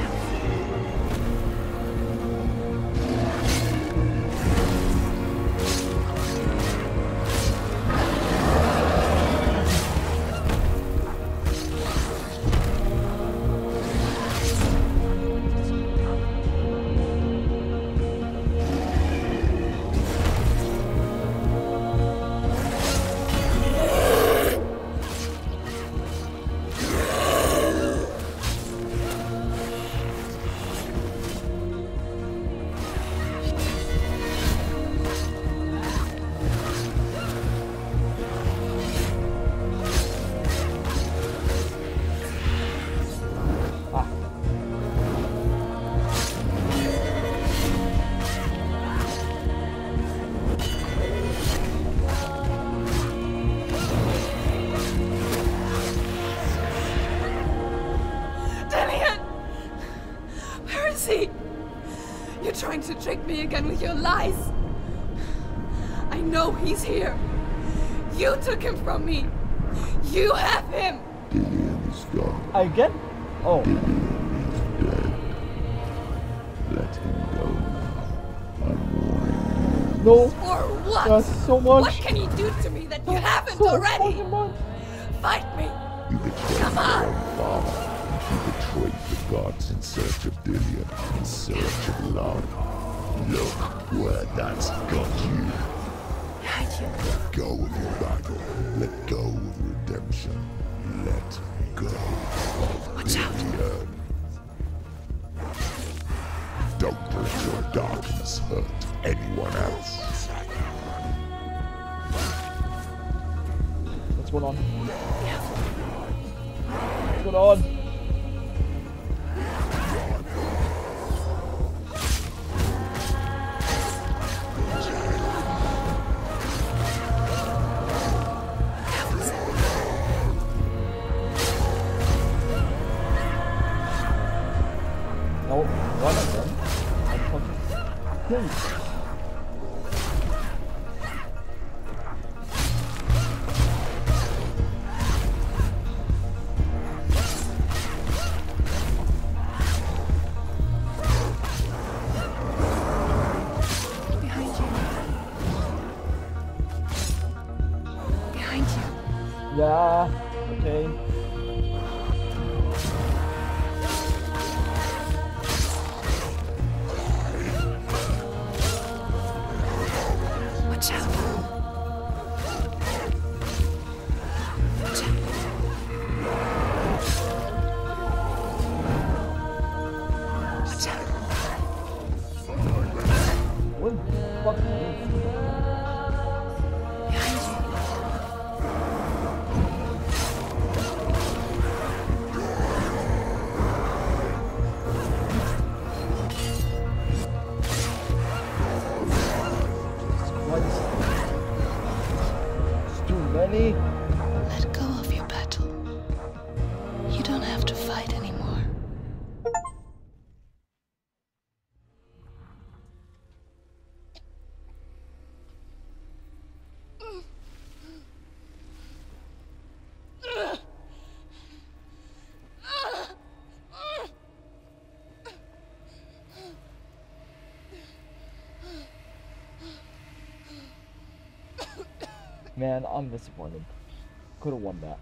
You're trying to trick me again with your lies. I know he's here. You took him from me. You have him. Dillion is gone. Again? Oh. Dillion is dead. Let him go now. I'm warning you. No. For what? That's so much. What can you do to me that you That's haven't so already? fucking much. Fight me. You betrayed Come your on. own father. You betrayed the gods in search of Dillion, in search of love. Look where that's got you. Let go of your battle. Let go of redemption. Let go of Watch out. Dillion. Don't let your darkness hurt anyone else. What's going on? What's going on? No, one of them. I'm fucking killed. Yeah, okay. Watch out. Watch out. Watch out. What the fuck is this? Let go of your battle. You don't have to fight anymore. Man, I'm disappointed. Could have won that.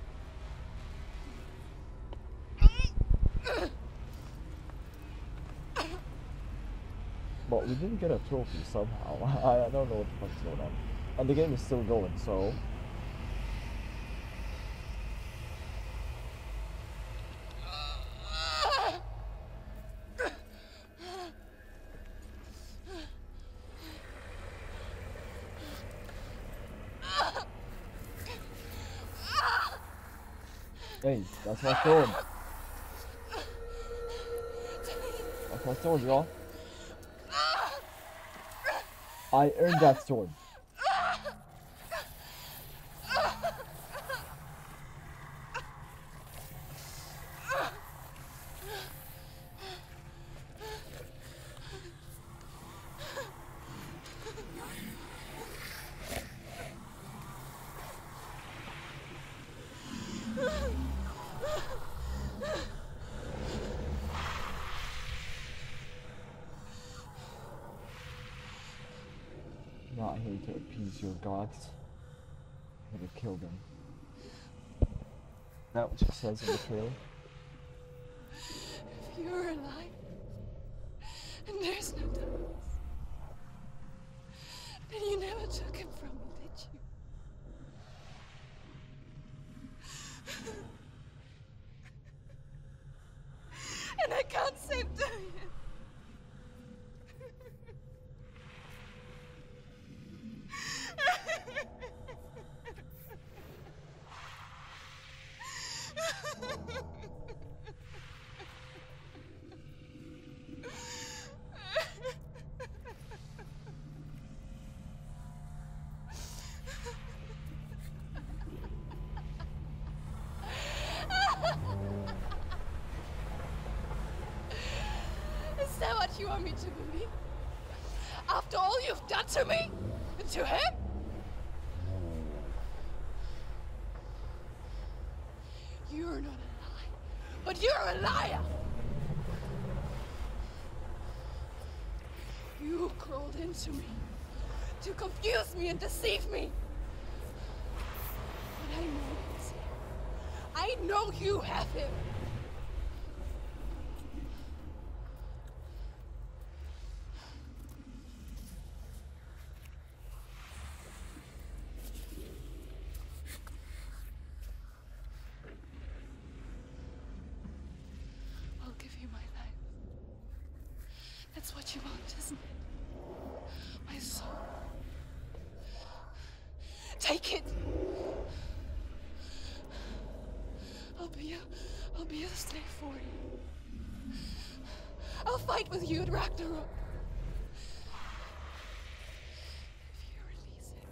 But we didn't get a trophy somehow. I don't know what the fuck's going on. And the game is still going, so... Hey, that's my sword. That's my sword, y'all. I earned that sword. Not here to appease your gods. I'm gonna kill them. That what it says in the trailer. If you're alive, and there's no darkness, then you never took him from me, did you? And I can't save Dorian. Is that what you want me to believe? After all you've done to me? And to him? You're not a lie, but you're a liar! You crawled into me to confuse me and deceive me. But I know he's here. I know you have him. I'll give you my life. That's what you want, isn't it? My soul. Take it. I'll be a, I'll be a slave for you. I'll fight with you at Ragnarok. If you release him.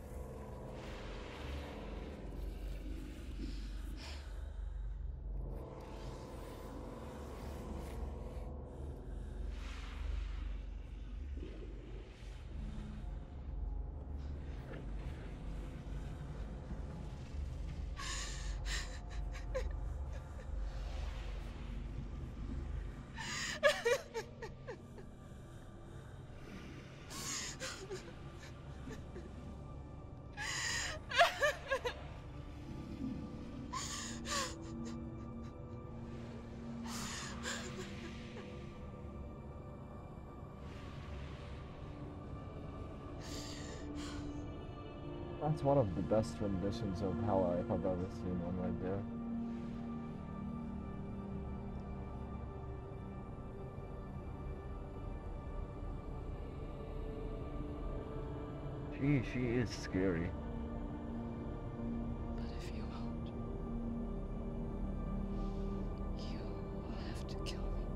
That's one of the best renditions of Hela if I've ever seen one right there. Gee, she is scary. But if you won't, you will have to kill me.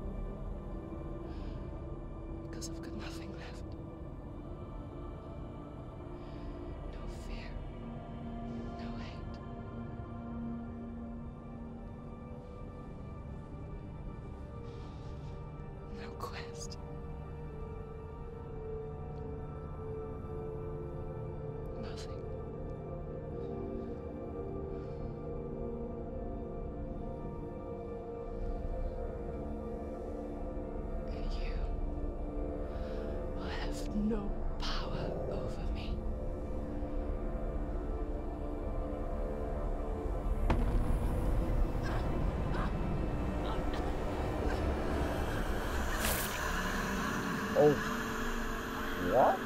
Because I've got nothing left. No fear. No hate. No quest. Nothing. And you will have no power over me. Oh. What?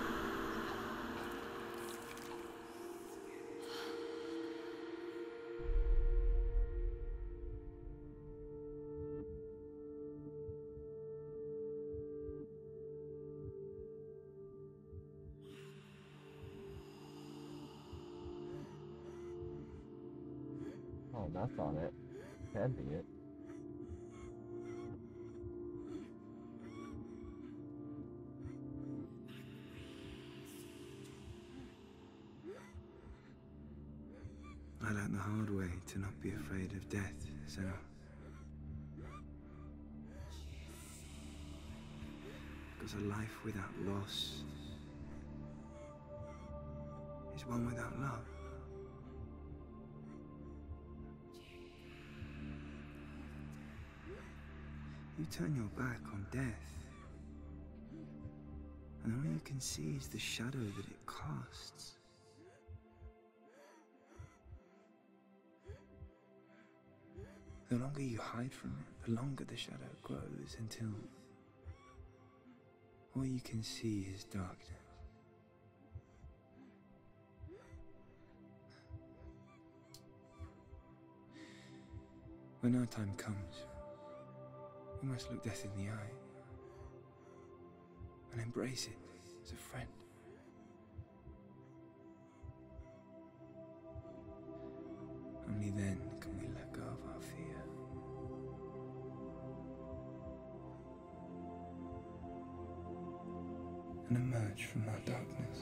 Oh, that's not it. Can't be it. I learned the hard way to not be afraid of death, Senua. Because a life without loss is one without love. You turn your back on death, and all you can see is the shadow that it casts. The longer you hide from it, the longer the shadow grows until all you can see is darkness. When our time comes, we must look death in the eye and embrace it as a friend. Only then can we let go of our fear. And emerge from our darkness.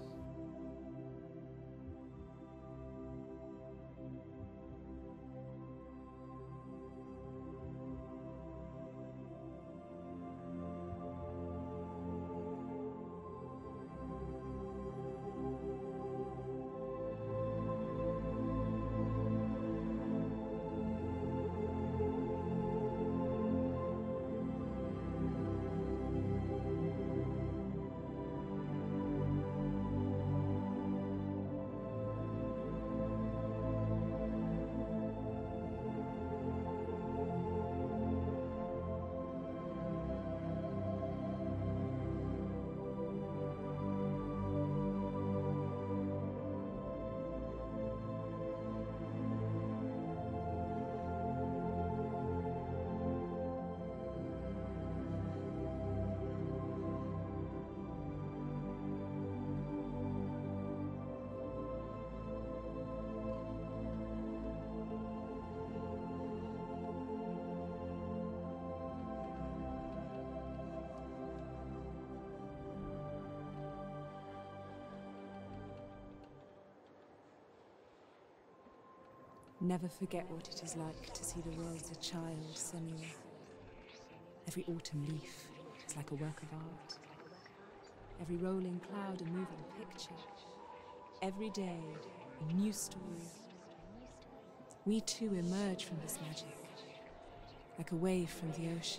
Never forget what it is like to see the world as a child, Senua. Every autumn leaf is like a work of art. Every rolling cloud a moving picture. Every day a new story. We too emerge from this magic, like a wave from the ocean,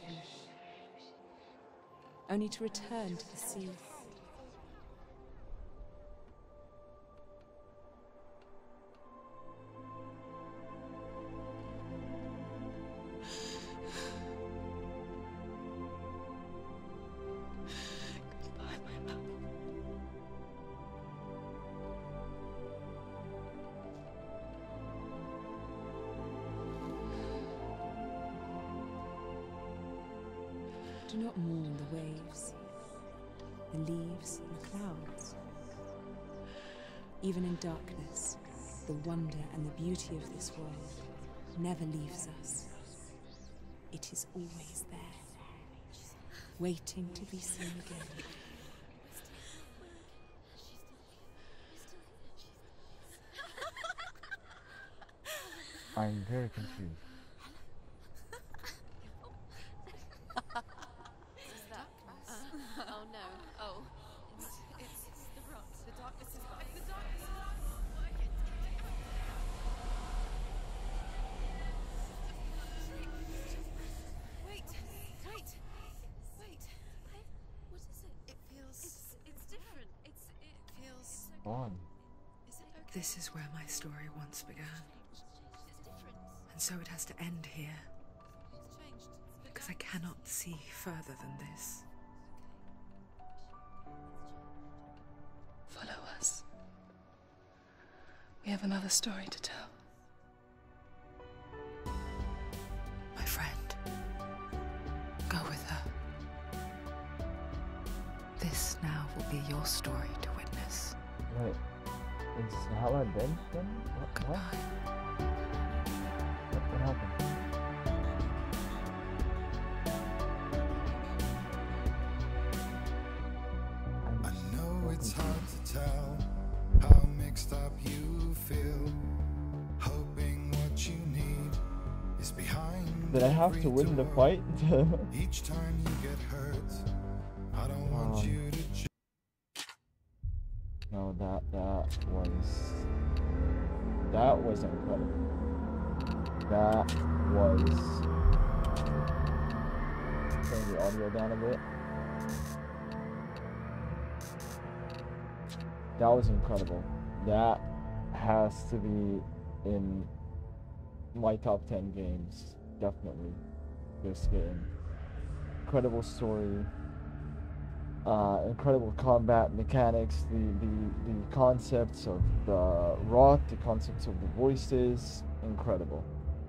only to return to the sea. Do not mourn the waves, the leaves, and the clouds. Even in darkness, the wonder and the beauty of this world never leaves us. It is always there, waiting to be seen again. I'm very confused. Oh no. Oh. It's, it's, it's the rot. The darkness is back. The darkness is working. Wait. Wait. Wait. What is it? It feels... It's, it's different. It's... It feels... On. Is it okay? This is where my story once began. It's different. And so it has to end here, It's changed. because I cannot see further than this. Follow us. We have another story to tell. My friend, go with her. This now will be your story to witness. Wait, is Hella dead then? What? What? What, what happened? I know it's hard to tell how mixed up you feel. Hoping what you need is behind. Did I have to win the fight? Each time you get hurt, I don't want Um, you to. No, that that was that was incredible. That was. Turn the audio down a bit. That was incredible. That has to be in my top ten games, definitely. This game, incredible story. Uh, incredible combat mechanics, the, the, the concepts of the rot, the concepts of the voices, incredible.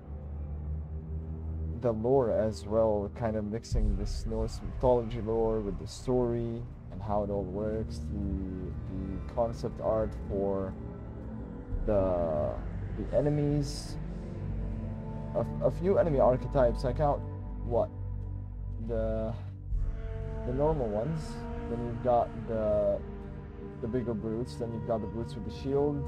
The lore as well, kind of mixing this Norse mythology lore with the story and how it all works, the, the concept art for the, the enemies, a, a few enemy archetypes. I count, what, the, the normal ones. Then you've got the the bigger brutes. Then you've got the brutes with the shield.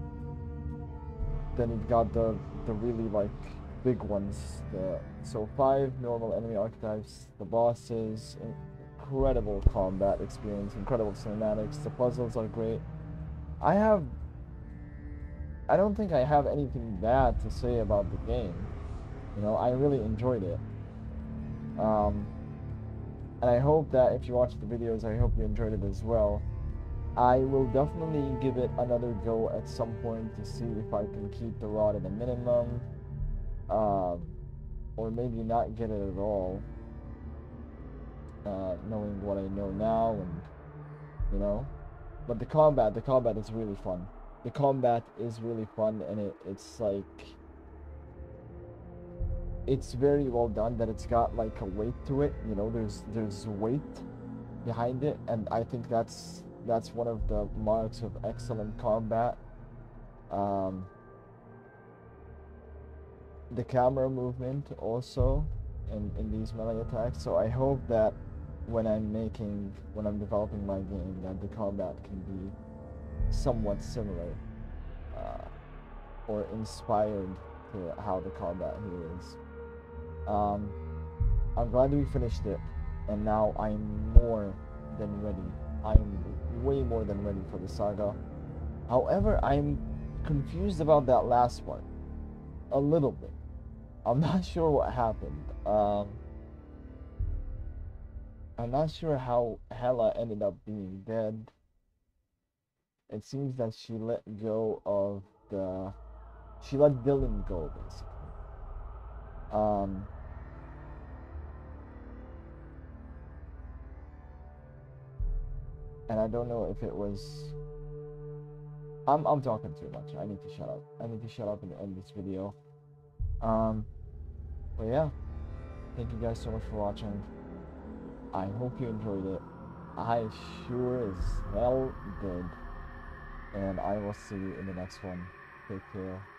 Then you've got the the really like big ones. The so five normal enemy archetypes. The bosses. Incredible combat experience. Incredible cinematics. The puzzles are great. I have. I don't think I have anything bad to say about the game. You know, I really enjoyed it. Um. And I hope that if you watch the videos, I hope you enjoyed it as well. I will definitely give it another go at some point to see if I can keep the rod at a minimum. Um, or maybe not get it at all. Uh, knowing what I know now and, you know. But the combat, the combat is really fun. The combat is really fun and it, it's like... It's very well done that it's got like a weight to it, you know, there's there's weight behind it, and I think that's that's one of the marks of excellent combat. Um, the camera movement also in, in these melee attacks, so I hope that when I'm making, when I'm developing my game, that the combat can be somewhat similar uh, or inspired to how the combat here is. Um, I'm glad we finished it, and now I'm more than ready. I'm way more than ready for the saga. However, I'm confused about that last part. A little bit. I'm not sure what happened. Um, I'm not sure how Hela ended up being dead. It seems that she let go of the... She let Dylan go, basically. Um... And I don't know if it was... I'm, I'm talking too much. I need to shut up. I need to shut up and end this video. Um, but yeah. Thank you guys so much for watching. I hope you enjoyed it. I sure as hell did. And I will see you in the next one. Take care.